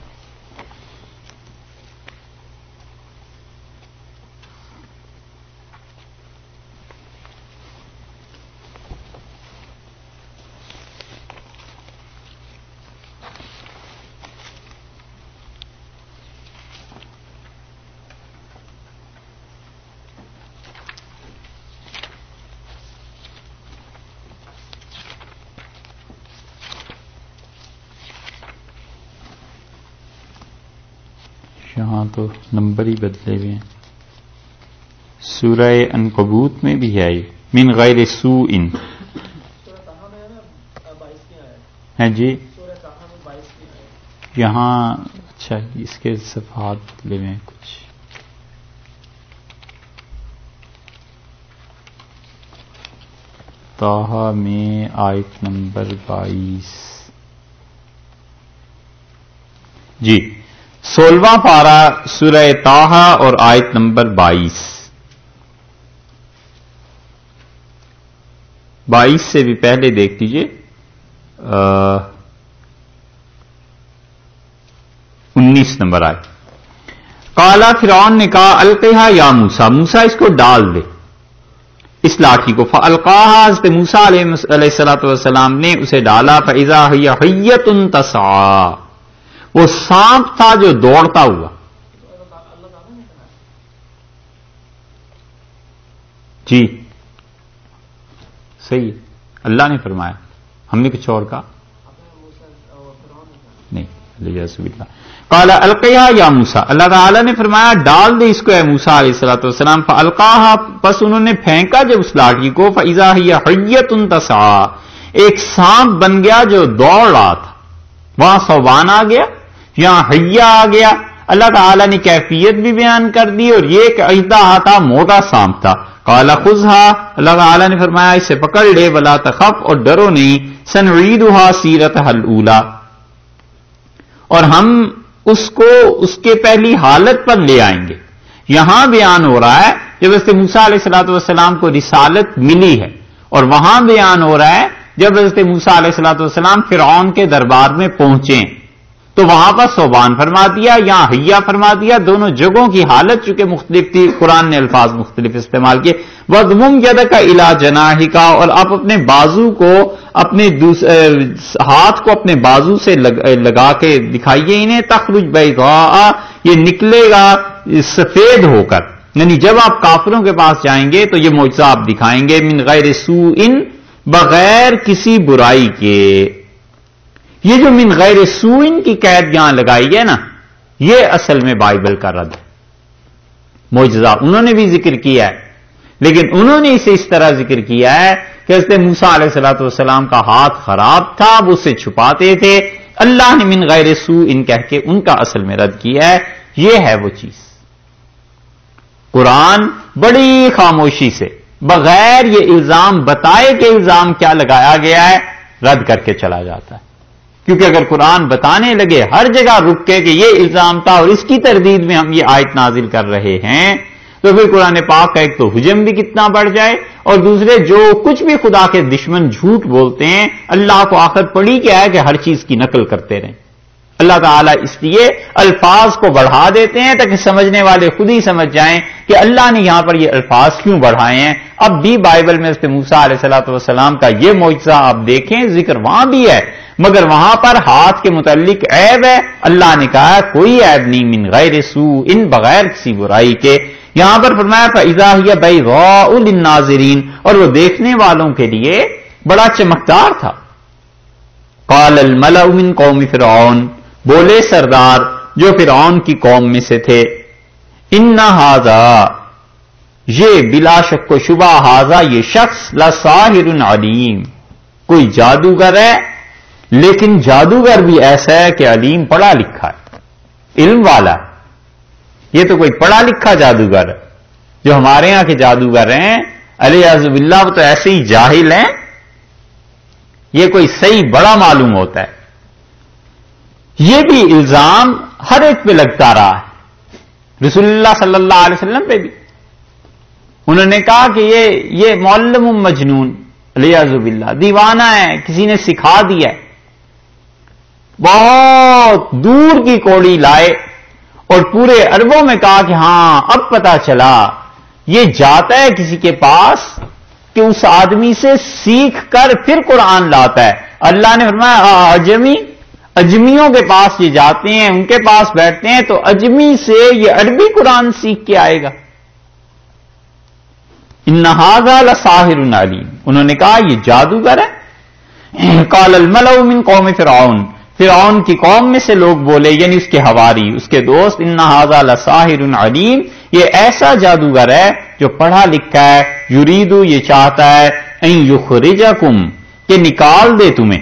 یہاں تو نمبر ہی بدلے ہوئے ہیں. سورہ عنکبوت میں بھی ہے من غیر سوء ہے جی. یہاں اچھا اس کے صفحات بدلے ہوئے ہیں کچھ. طٰہٰ میں آیت نمبر بائیس جی. سولہواں پارہ سورہ طٰہٰ اور آیت نمبر بائیس بائیس سے بھی پہلے دیکھ لیجیے انیس نمبر آئے. قالا فرعون نے کہا القیہا یا موسیٰ، موسیٰ اس کو ڈال دے اس لاٹھی کو. فالقاہا، حضرت موسیٰ علیہ الصلوۃ والسلام نے اسے ڈالا. فاذا ہی حیۃ تسعیٰ، وہ سانپ تھا جو دوڑتا ہوا. جی صحیح ہے، اللہ نے فرمایا، ہم نے کچھ اور کہا نہیں. قال القیہا یا موسیٰ، اللہ تعالیٰ نے فرمایا ڈال دے اس کو اے موسیٰ علیہ الصلوۃ والسلام. فالقاہا، پس انہوں نے پھینکا جب اس لاٹھی کو. فاذا ہی حیۃ تسعیٰ، ایک سانپ بن گیا جو دوڑ رہا تھا. وہاں ثعبان آ گیا، یہاں حیہ آ گیا. اللہ تعالیٰ نے کیفیت بھی بیان کر دی، اور یہ کہ اژدہا تھا، موٹا سانپ تھا. قال خذھا، اللہ تعالیٰ نے فرمایا اسے پکڑ لے. ولا تخف، اور ڈرو نہیں. سنعیدھا سیرتھا الاولی، اور ہم اس کو اس کے پہلی حالت پر لے آئیں گے. یہاں بیان ہو رہا ہے جب حضرت موسیٰ علیہ الصلوۃ والسلام کو رسالت ملی ہے، اور وہاں بیان ہو رہا ہے جب حضرت موسیٰ علیہ الصلوۃ والسلام فرعون کے دربار میں پہنچے تو وہاں پر ثعبان فرما دیا، یہاں حیہ فرما دیا. دونوں جگہوں کی حالت چونکہ مختلف تھی، قرآن نے الفاظ مختلف استعمال کیے. وَضْمُمْ يَدَكَ إِلَىٰ جَنَاحِكَ، اور آپ اپنے بازو کو، اپنے ہاتھ کو اپنے بازو سے لگا کے دکھائیے انہیں. تخرج بیضاء، یہ نکلے گا سفید ہو کر. یعنی جب آپ کافروں کے پاس جائیں گے تو یہ معجزہ آپ دکھائیں گے. من غیر سوء، بغیر کسی برائی کے. یہ جو من غیر سوء کی قید یہاں لگائی ہے نا، یہ اصل میں بائبل کا رد ہے. معجزہ انہوں نے بھی ذکر کیا ہے، لیکن انہوں نے اسے اس طرح ذکر کیا ہے کہ حضرت موسیٰ علیہ الصلوۃ والسلام کا ہاتھ خراب تھا، وہ اسے چھپاتے تھے. اللہ نے من غیر سوء کہہ کے ان کا اصل میں رد کیا ہے. یہ ہے وہ چیز. قرآن بڑی خاموشی سے بغیر یہ الزام بتائے کہ الزام کیا لگایا گیا ہے رد کر کے چلا جاتا ہے. کیونکہ اگر قرآن بتانے لگے ہر جگہ رک کے کہ یہ الزام تھا اور اس کی تردید میں ہم یہ آیت نازل کر رہے ہیں، تو پھر قرآن پاک کا ایک تو حجم بھی کتنا بڑھ جائے، اور دوسرے جو کچھ بھی خدا کے دشمن جھوٹ بولتے ہیں، اللہ کو آخر پڑی کیا ہے کہ ہر چیز کی نقل کرتے رہیں. اللہ تعالیٰ اس لیے الفاظ کو بڑھا دیتے ہیں تاکہ سمجھنے والے خود ہی سمجھ جائیں کہ اللہ نے یہاں پر یہ الفاظ کیوں بڑھائے ہیں. اب بھی بائبل میں حضرت موسیٰ علیہ الصلوۃ والسلام کا یہ معجزہ آپ دیکھیں، ذکر وہاں بھی ہے، مگر وہاں پر ہاتھ کے متعلق عیب ہے. اللہ نے کہا کوئی عیب نہیں، من غیر سوء، ان بغیر کسی برائی کے. یہاں پر فرمایا فاذا ہی بیضاء للناظرین، اور وہ دیکھنے والوں کے لیے بڑا چمکدار تھا. قال الملأ من قوم فرعون، بولے سردار جو فرعون کی قوم میں سے تھے، ان ھذا، یہ بلا شک و شبہ، ھذا یہ شخص، لساحر علیم، کوئی جادوگر ہے، لیکن جادوگر بھی ایسا ہے کہ علیم، پڑھا لکھا ہے، علم والا ہے. یہ تو کوئی پڑھا لکھا جادوگر ہے. جو ہمارے ہاں کے جادوگر ہیں الیاذ باللہ وہ تو ایسے ہی جاہل ہیں. یہ کوئی صحیح بڑا معلوم ہوتا ہے. یہ بھی الزام ہر ایک پہ لگتا رہا ہے، رسول اللہ صلی اللہ علیہ وسلم پہ بھی. انہوں نے کہا کہ یہ یہ معلم مجنون، الیاذ باللہ، دیوانہ ہے، کسی نے سکھا دیا ہے. بہت دور کی کوڑی لائے اور پورے عربوں میں کہا کہ ہاں اب پتا چلا یہ جاتا ہے کسی کے پاس کہ اس آدمی سے سیکھ کر پھر قرآن لاتا ہے. اللہ نے فرمایا اجمی، اجمیوں کے پاس یہ جاتے ہیں، ان کے پاس بیٹھتے ہیں تو اجمی سے یہ عربی قرآن سیکھ کے آئے گا. ان ھذا لساحر علیم، انہوں نے کہا یہ جادوگر ہے. قال الملأ من قوم فرعون، فرعون کی قوم میں سے لوگ بولے، یعنی اس کے حواری، اس کے دوست، ان ھذا لساحر علیم، یہ ایسا جادوگر ہے جو پڑھا لکھا ہے. یریدو، یہ چاہتا ہے، ان یخرجکم، کہ نکال دے تمہیں.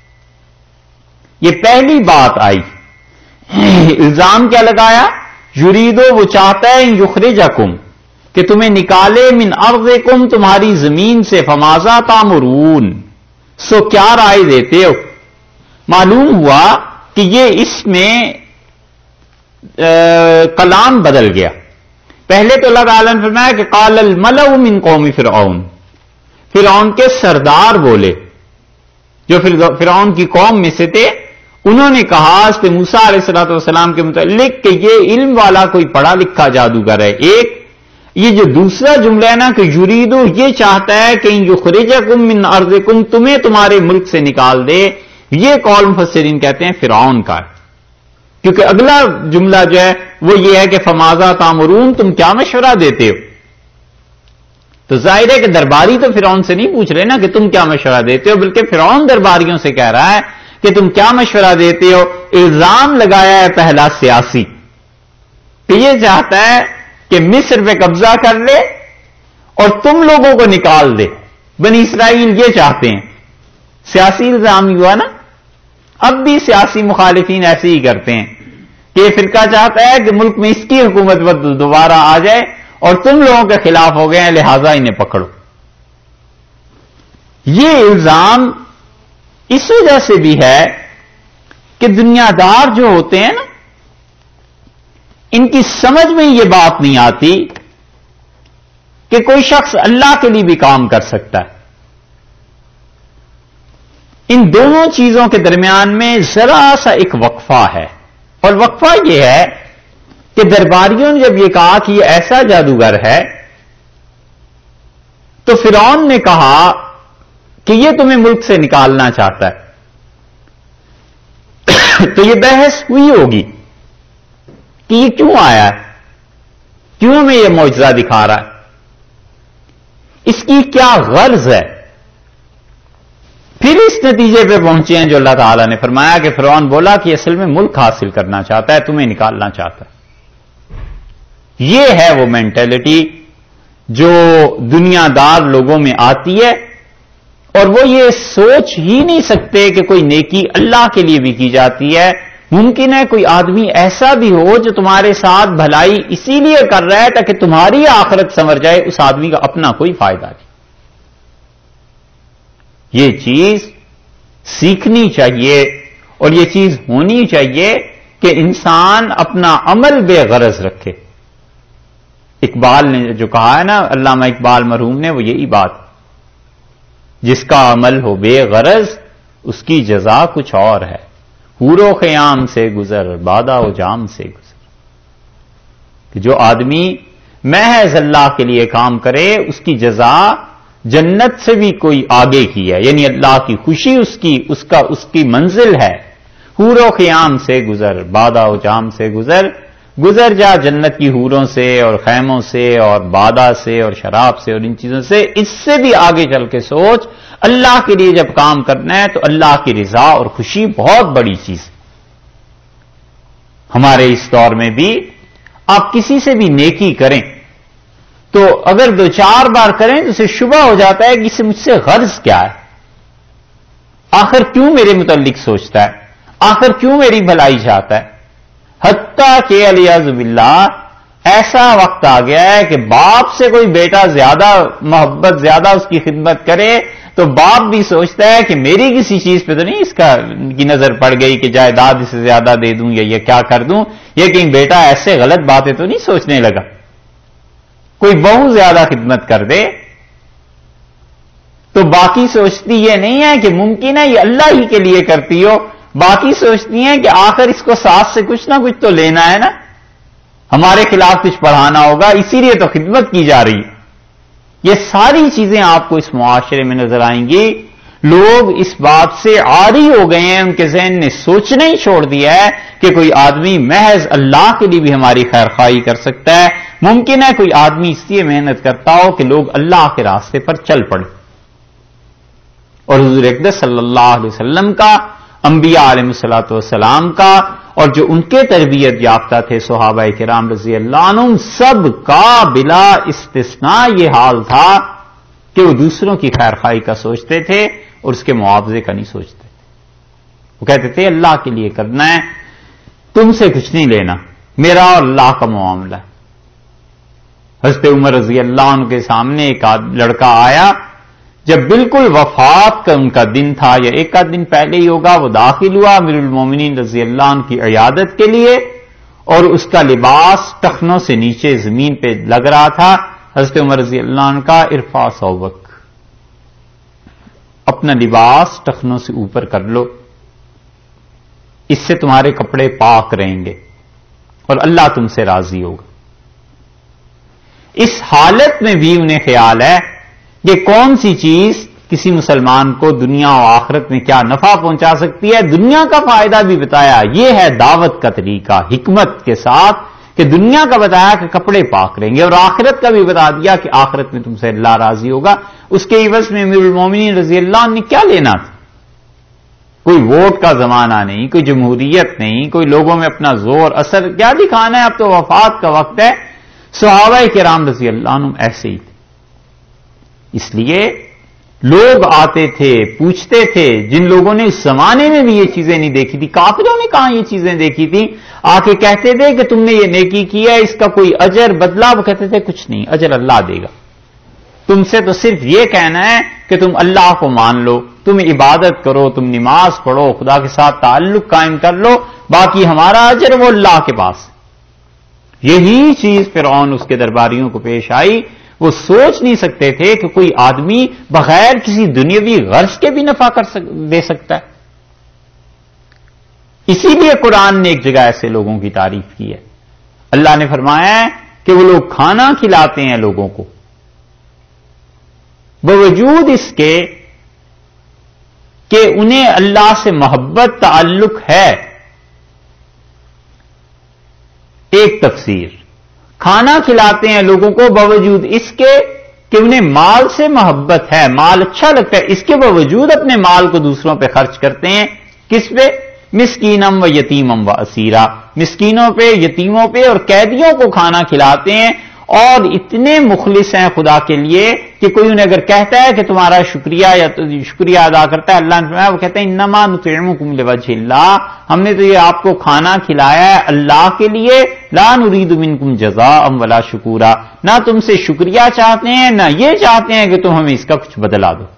یہ پہلی بات آئی. الزام کیا لگایا؟ یریدو، وہ چاہتا ہے، ان یخرجکم، کہ تمہیں نکالے، من ارضکم، تمہاری زمین سے. فماذا تامرون، سو کیا رائے دیتے ہو؟ معلوم ہوا کہ یہ اس میں کلام بدل گیا. پہلے تو اللہ تعالیٰ نے فرمایا کہ قال الملأ من قوم فرعون، فرعون کے سردار بولے جو فرعون کی قوم میں سے تھے، انہوں نے کہا اس پہ موسیٰ علیہ الصلوۃ والسلام کے متعلق کہ یہ علم والا کوئی پڑھا لکھا جادوگر ہے. ایک یہ جو دوسرا جملہ ہے نا کہ یریدو، یہ چاہتا ہے کہ یخرجکم من ارضکم، تمہیں تمہارے ملک سے نکال دے. یہ قول مفسرین کہتے ہیں فرعون کا ہے، کیونکہ اگلا جملہ جو ہے وہ یہ ہے کہ فماذا تامرون، تم کیا مشورہ دیتے ہو. تو ظاہر ہے کہ درباری تو فرعون سے نہیں پوچھ رہے نا کہ تم کیا مشورہ دیتے ہو، بلکہ فرعون درباریوں سے کہہ رہا ہے کہ تم کیا مشورہ دیتے ہو. الزام لگایا ہے پہلا سیاسی کہ یہ چاہتا ہے کہ مصر پہ قبضہ کر لے اور تم لوگوں کو نکال دے. بنی اسرائیل یہ چاہتے ہیں. سیاسی الزام ہی ہوا نا. اب بھی سیاسی مخالفین ایسے ہی کرتے ہیں کہ یہ فرقہ چاہتا ہے کہ ملک میں اس کی حکومت دوبارہ آ جائے اور تم لوگوں کے خلاف ہو گئے ہیں لہذا انہیں پکڑو. یہ الزام اس وجہ سے بھی ہے کہ دنیا دار جو ہوتے ہیں نا، ان کی سمجھ میں یہ بات نہیں آتی کہ کوئی شخص اللہ کے لیے بھی کام کر سکتا ہے. ان دونوں چیزوں کے درمیان میں ذرا سا ایک وقفہ ہے، اور وقفہ یہ ہے کہ درباریوں نے جب یہ کہا کہ یہ ایسا جادوگر ہے تو فرعون نے کہا کہ یہ تمہیں ملک سے نکالنا چاہتا ہے. تو یہ بحث ہوئی ہوگی کہ یہ کیوں آیا ہے، کیوں ہمیں یہ معجزہ دکھا رہا ہے، اس کی کیا غرض ہے. پھر اس نتیجے پہ پہنچے ہیں جو اللہ تعالیٰ نے فرمایا کہ فرعون بولا کہ اصل میں ملک حاصل کرنا چاہتا ہے، تمہیں نکالنا چاہتا ہے. یہ ہے وہ مینٹلٹی جو دنیا دار لوگوں میں آتی ہے، اور وہ یہ سوچ ہی نہیں سکتے کہ کوئی نیکی اللہ کے لیے بھی کی جاتی ہے. ممکن ہے کوئی آدمی ایسا بھی ہو جو تمہارے ساتھ بھلائی اسی لیے کر رہا ہے تاکہ تمہاری آخرت سنور جائے، اس آدمی کا اپنا کوئی فائدہ نہیں. یہ چیز سیکھنی چاہیے اور یہ چیز ہونی چاہیے کہ انسان اپنا عمل بے غرض رکھے. اقبال نے جو کہا ہے نا، علامہ اقبال مرحوم نے، وہ یہی بات، جس کا عمل ہو بے غرض اس کی جزا کچھ اور ہے. حور و خیام سے گزر بادہ و جام سے گزر. کہ جو آدمی محض اللہ کے لیے کام کرے اس کی جزا جنت سے بھی کوئی آگے کی ہے، یعنی اللہ کی خوشی اس کی اس کا اس کی منزل ہے. حور و خیام سے گزر بادہ و جام سے گزر، گزر جا جنت کی حوروں سے اور خیموں سے اور بادہ سے اور شراب سے اور ان چیزوں سے. اس سے بھی آگے چل کے سوچ، اللہ کے لیے جب کام کرنا ہے تو اللہ کی رضا اور خوشی بہت بڑی چیز. ہمارے اس دور میں بھی آپ کسی سے بھی نیکی کریں تو اگر دو چار بار کریں تو اسے شبہ ہو جاتا ہے کہ اسے مجھ سے غرض کیا ہے، آخر کیوں میرے متعلق سوچتا ہے، آخر کیوں میری بھلائی چاہتا ہے. حتیٰ کہ الیاذ باللہ ایسا وقت آ گیا ہے کہ باپ سے کوئی بیٹا زیادہ محبت، زیادہ اس کی خدمت کرے تو باپ بھی سوچتا ہے کہ میری کسی چیز پہ تو نہیں اس کا کی نظر پڑ گئی کہ جائیداد اسے زیادہ دے دوں یا یہ کیا کر دوں، یہ کہ بیٹا ایسے غلط باتیں تو نہیں سوچنے لگا. کوئی بہو زیادہ خدمت کر دے تو باقی سوچتی یہ نہیں ہے کہ ممکن ہے یہ اللہ ہی کے لیے کرتی ہو، باقی سوچتی ہیں کہ آخر اس کو ساتھ سے کچھ نہ کچھ تو لینا ہے نا، ہمارے خلاف کچھ پڑھانا ہوگا، اسی لیے تو خدمت کی جا رہی ہے. یہ ساری چیزیں آپ کو اس معاشرے میں نظر آئیں گی. لوگ اس بات سے عاری ہو گئے ہیں، ان کے ذہن نے سوچنا ہی چھوڑ دیا ہے کہ کوئی آدمی محض اللہ کے لیے بھی ہماری خیر خواہی کر سکتا ہے. ممکن ہے کوئی آدمی اس لیے محنت کرتا ہو کہ لوگ اللہ کے راستے پر چل پڑے. اور حضور اقدس صلی اللہ علیہ وسلم کا، انبیاء علیہ الصلوۃ والسلام کا، اور جو ان کے تربیت یافتہ تھے صحابہ کرام رضی اللہ عنہم، سب کا بلا استثناء یہ حال تھا کہ وہ دوسروں کی خیر خواہی کا سوچتے تھے اور اس کے معاوضے کا نہیں سوچتے تھے. وہ کہتے تھے اللہ کے لیے کرنا ہے، تم سے کچھ نہیں لینا، میرا اور اللہ کا معاملہ ہے. حضرت عمر رضی اللہ عنہ کے سامنے ایک لڑکا آیا، جب بالکل وفات کا ان کا دن تھا یا ایک آدھ دن پہلے ہی ہوگا، وہ داخل ہوا امیر المومنین رضی اللہ عنہ کی عیادت کے لیے اور اس کا لباس ٹخنوں سے نیچے زمین پہ لگ رہا تھا. حضرت عمر رضی اللہ عنہ کا ارفع ثوبک، اپنا لباس ٹخنوں سے اوپر کر لو، اس سے تمہارے کپڑے پاک رہیں گے اور اللہ تم سے راضی ہوگا. اس حالت میں بھی انہیں خیال ہے کہ کون سی چیز کسی مسلمان کو دنیا و آخرت میں کیا نفع پہنچا سکتی ہے. دنیا کا فائدہ بھی بتایا، یہ ہے دعوت کا طریقہ حکمت کے ساتھ، کہ دنیا کا بتایا کہ کپڑے پاک رہیں گے، اور آخرت کا بھی بتا دیا کہ آخرت میں تم سے اللہ راضی ہوگا. اس کے عوض میں امیر المومنین رضی اللہ عنہ نے کیا لینا تھا؟ کوئی ووٹ کا زمانہ نہیں، کوئی جمہوریت نہیں، کوئی لوگوں میں اپنا زور اثر کیا دکھانا ہے. اب تو وفات کا وقت ہے. صحابہ کرام رضی اللہ عنہ ایسے ہی تھے. اس لیے لوگ آتے تھے، پوچھتے تھے، جن لوگوں نے اس زمانے میں بھی یہ چیزیں نہیں دیکھی تھی، کافروں نے کہاں یہ چیزیں دیکھی تھی، آ کے کہتے تھے کہ تم نے یہ نیکی کی ہے، اس کا کوئی اجر بدلہ؟ وہ کہتے تھے کچھ نہیں، اجر اللہ دے گا. تم سے تو صرف یہ کہنا ہے کہ تم اللہ کو مان لو، تم عبادت کرو، تم نماز پڑھو، خدا کے ساتھ تعلق قائم کر لو، باقی ہمارا اجر وہ اللہ کے پاس. یہی چیز فرعون اس کے درباریوں کو پیش آئی. وہ سوچ نہیں سکتے تھے کہ کوئی آدمی بغیر کسی دنیاوی غرض کے بھی نفع کر سک دے سکتا ہے. اسی لیے قرآن نے ایک جگہ ایسے لوگوں کی تعریف کی ہے. اللہ نے فرمایا ہے کہ وہ لوگ کھانا کھلاتے ہیں لوگوں کو باوجود اس کے کہ انہیں اللہ سے محبت تعلق ہے. ایک تفسیر، کھانا کھلاتے ہیں لوگوں کو باوجود اس کے کہ انہیں مال سے محبت ہے، مال اچھا لگتا ہے، اس کے باوجود اپنے مال کو دوسروں پہ خرچ کرتے ہیں. کس پہ؟ مسکینم و یتیمم و اسیرا، مسکینوں پہ، یتیموں پہ اور قیدیوں کو کھانا کھلاتے ہیں. اور اتنے مخلص ہیں خدا کے لیے کہ کوئی انہیں اگر کہتا ہے کہ تمہارا شکریہ یا تو شکریہ ادا کرتا ہے، اللہ نے فرمایا، وہ کہتے ہیں انما نطعمکم لوجہ اللہ، ہم نے تو یہ آپ کو کھانا کھلایا ہے اللہ کے لیے، لا نرید منکم جزاء ولا شکورا، نہ تم سے شکریہ چاہتے ہیں نہ یہ چاہتے ہیں کہ تم ہمیں اس کا کچھ بدلا دو.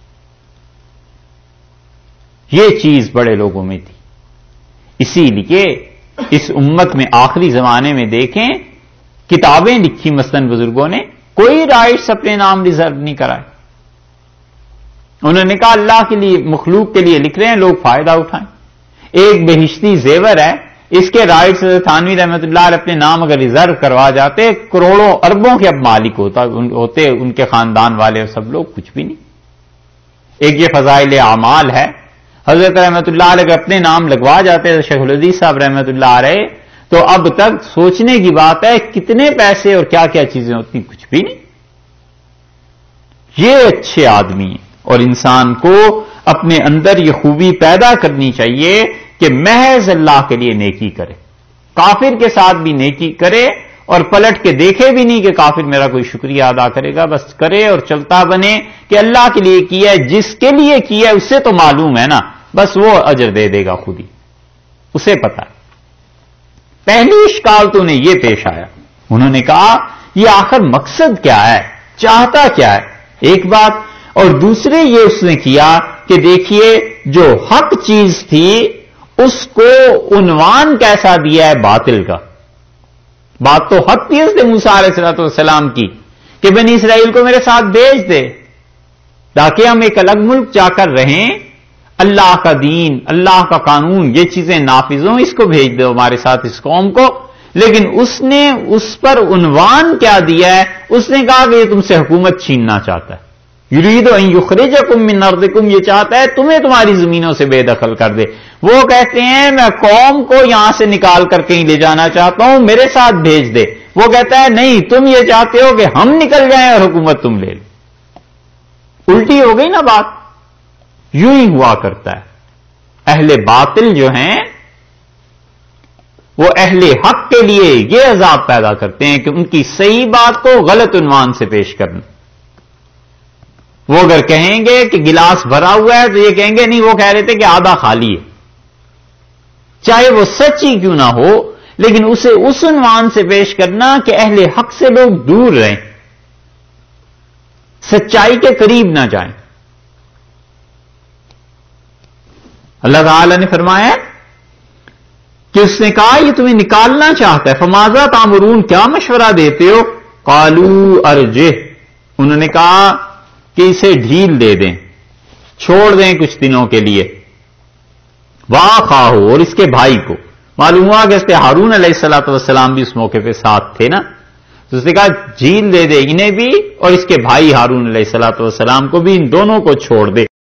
یہ چیز بڑے لوگوں میں تھی. اسی لیے اس امت میں آخری زمانے میں دیکھیں کتابیں لکھی مثلاً بزرگوں نے، کوئی رائٹس اپنے نام ریزرو نہیں کرائے. انہوں نے کہا اللہ کے لیے، مخلوق کے لیے لکھ رہے ہیں، لوگ فائدہ اٹھائیں. ایک بہشتی زیور ہے، اس کے رائٹس تھانوی رحمۃ اللہ علیہ اپنے نام اگر ریزرو کروا جاتے، کروڑوں اربوں کے اب مالک ہوتا ہوتے ان کے خاندان والے اور سب لوگ، کچھ بھی نہیں. ایک یہ فضائل اعمال ہے. حضرت رحمۃ اللہ علیہ اگر اپنے نام لگوا جاتے شیخ الحدیث صاحب رحمۃ اللہ علیہ، تو اب تک سوچنے کی بات ہے کتنے پیسے اور کیا کیا چیزیں ہوتی، کچھ بھی نہیں. یہ اچھے آدمی ہیں. اور انسان کو اپنے اندر یہ خوبی پیدا کرنی چاہیے کہ محض اللہ کے لیے نیکی کرے، کافر کے ساتھ بھی نیکی کرے اور پلٹ کے دیکھے بھی نہیں کہ کافر میرا کوئی شکریہ ادا کرے گا، بس کرے اور چلتا بنے کہ اللہ کے لیے کیا ہے، جس کے لیے کیا ہے اس سے تو معلوم ہے نا، بس وہ اجر دے دے گا خود ہی، اسے پتا ہے. پہلی اشکال تو انہیں یہ پیش آیا، انہوں نے کہا یہ آخر مقصد کیا ہے، چاہتا کیا ہے، ایک بات. اور دوسرے یہ اس نے کیا کہ دیکھیے جو حق چیز تھی اس کو عنوان کیسا دیا ہے باطل کا. بات تو حق تھی اس نے موسیٰ علیہ السلام کی کہ بنی اسرائیل کو میرے ساتھ بھیج دے تاکہ ہم ایک الگ ملک جا کر رہیں، اللہ کا دین، اللہ کا قانون، یہ چیزیں نافذ ہوں، اس کو بھیج دو ہمارے ساتھ اس قوم کو. لیکن اس نے اس پر عنوان کیا دیا ہے، اس نے کہا کہ یہ تم سے حکومت چھیننا چاہتا ہے. یرید ان یخرجکم من ارضکم، یہ چاہتا ہے تمہیں تمہاری زمینوں سے بے دخل کر دے. وہ کہتے ہیں میں قوم کو یہاں سے نکال کر کہیں لے جانا چاہتا ہوں، میرے ساتھ بھیج دے. وہ کہتا ہے نہیں، تم یہ چاہتے ہو کہ ہم نکل جائیں اور حکومت تم لے لو. الٹی ہو گئی نا بات. یوں ہی ہوا کرتا ہے. اہل باطل جو ہیں وہ اہل حق کے لیے یہ عذاب پیدا کرتے ہیں کہ ان کی صحیح بات کو غلط عنوان سے پیش کرنا. وہ اگر کہیں گے کہ گلاس بھرا ہوا ہے تو یہ کہیں گے نہیں، وہ کہہ رہے تھے کہ آدھا خالی ہے. چاہے وہ سچ ہی کیوں نہ ہو، لیکن اسے اس عنوان سے پیش کرنا کہ اہل حق سے لوگ دور رہیں، سچائی کے قریب نہ جائیں. اللہ تعالی نے فرمایا کہ اس نے کہا یہ تمہیں نکالنا چاہتا ہے. فماذا تامرون، کیا مشورہ دیتے ہو؟ قالوا ارجہ، انہوں نے کہا کہ اسے ڈھیل دے دیں، چھوڑ دیں کچھ دنوں کے لیے. واخاہ، اور اس کے بھائی کو. معلوم ہوا کہ اس پہ ہارون علیہ الصلوۃ والسلام بھی اس موقع پہ ساتھ تھے نا، تو اس نے کہا جھیل دے دے انہیں بھی اور اس کے بھائی ہارون علیہ الصلوۃ والسلام کو بھی، ان دونوں کو چھوڑ دے.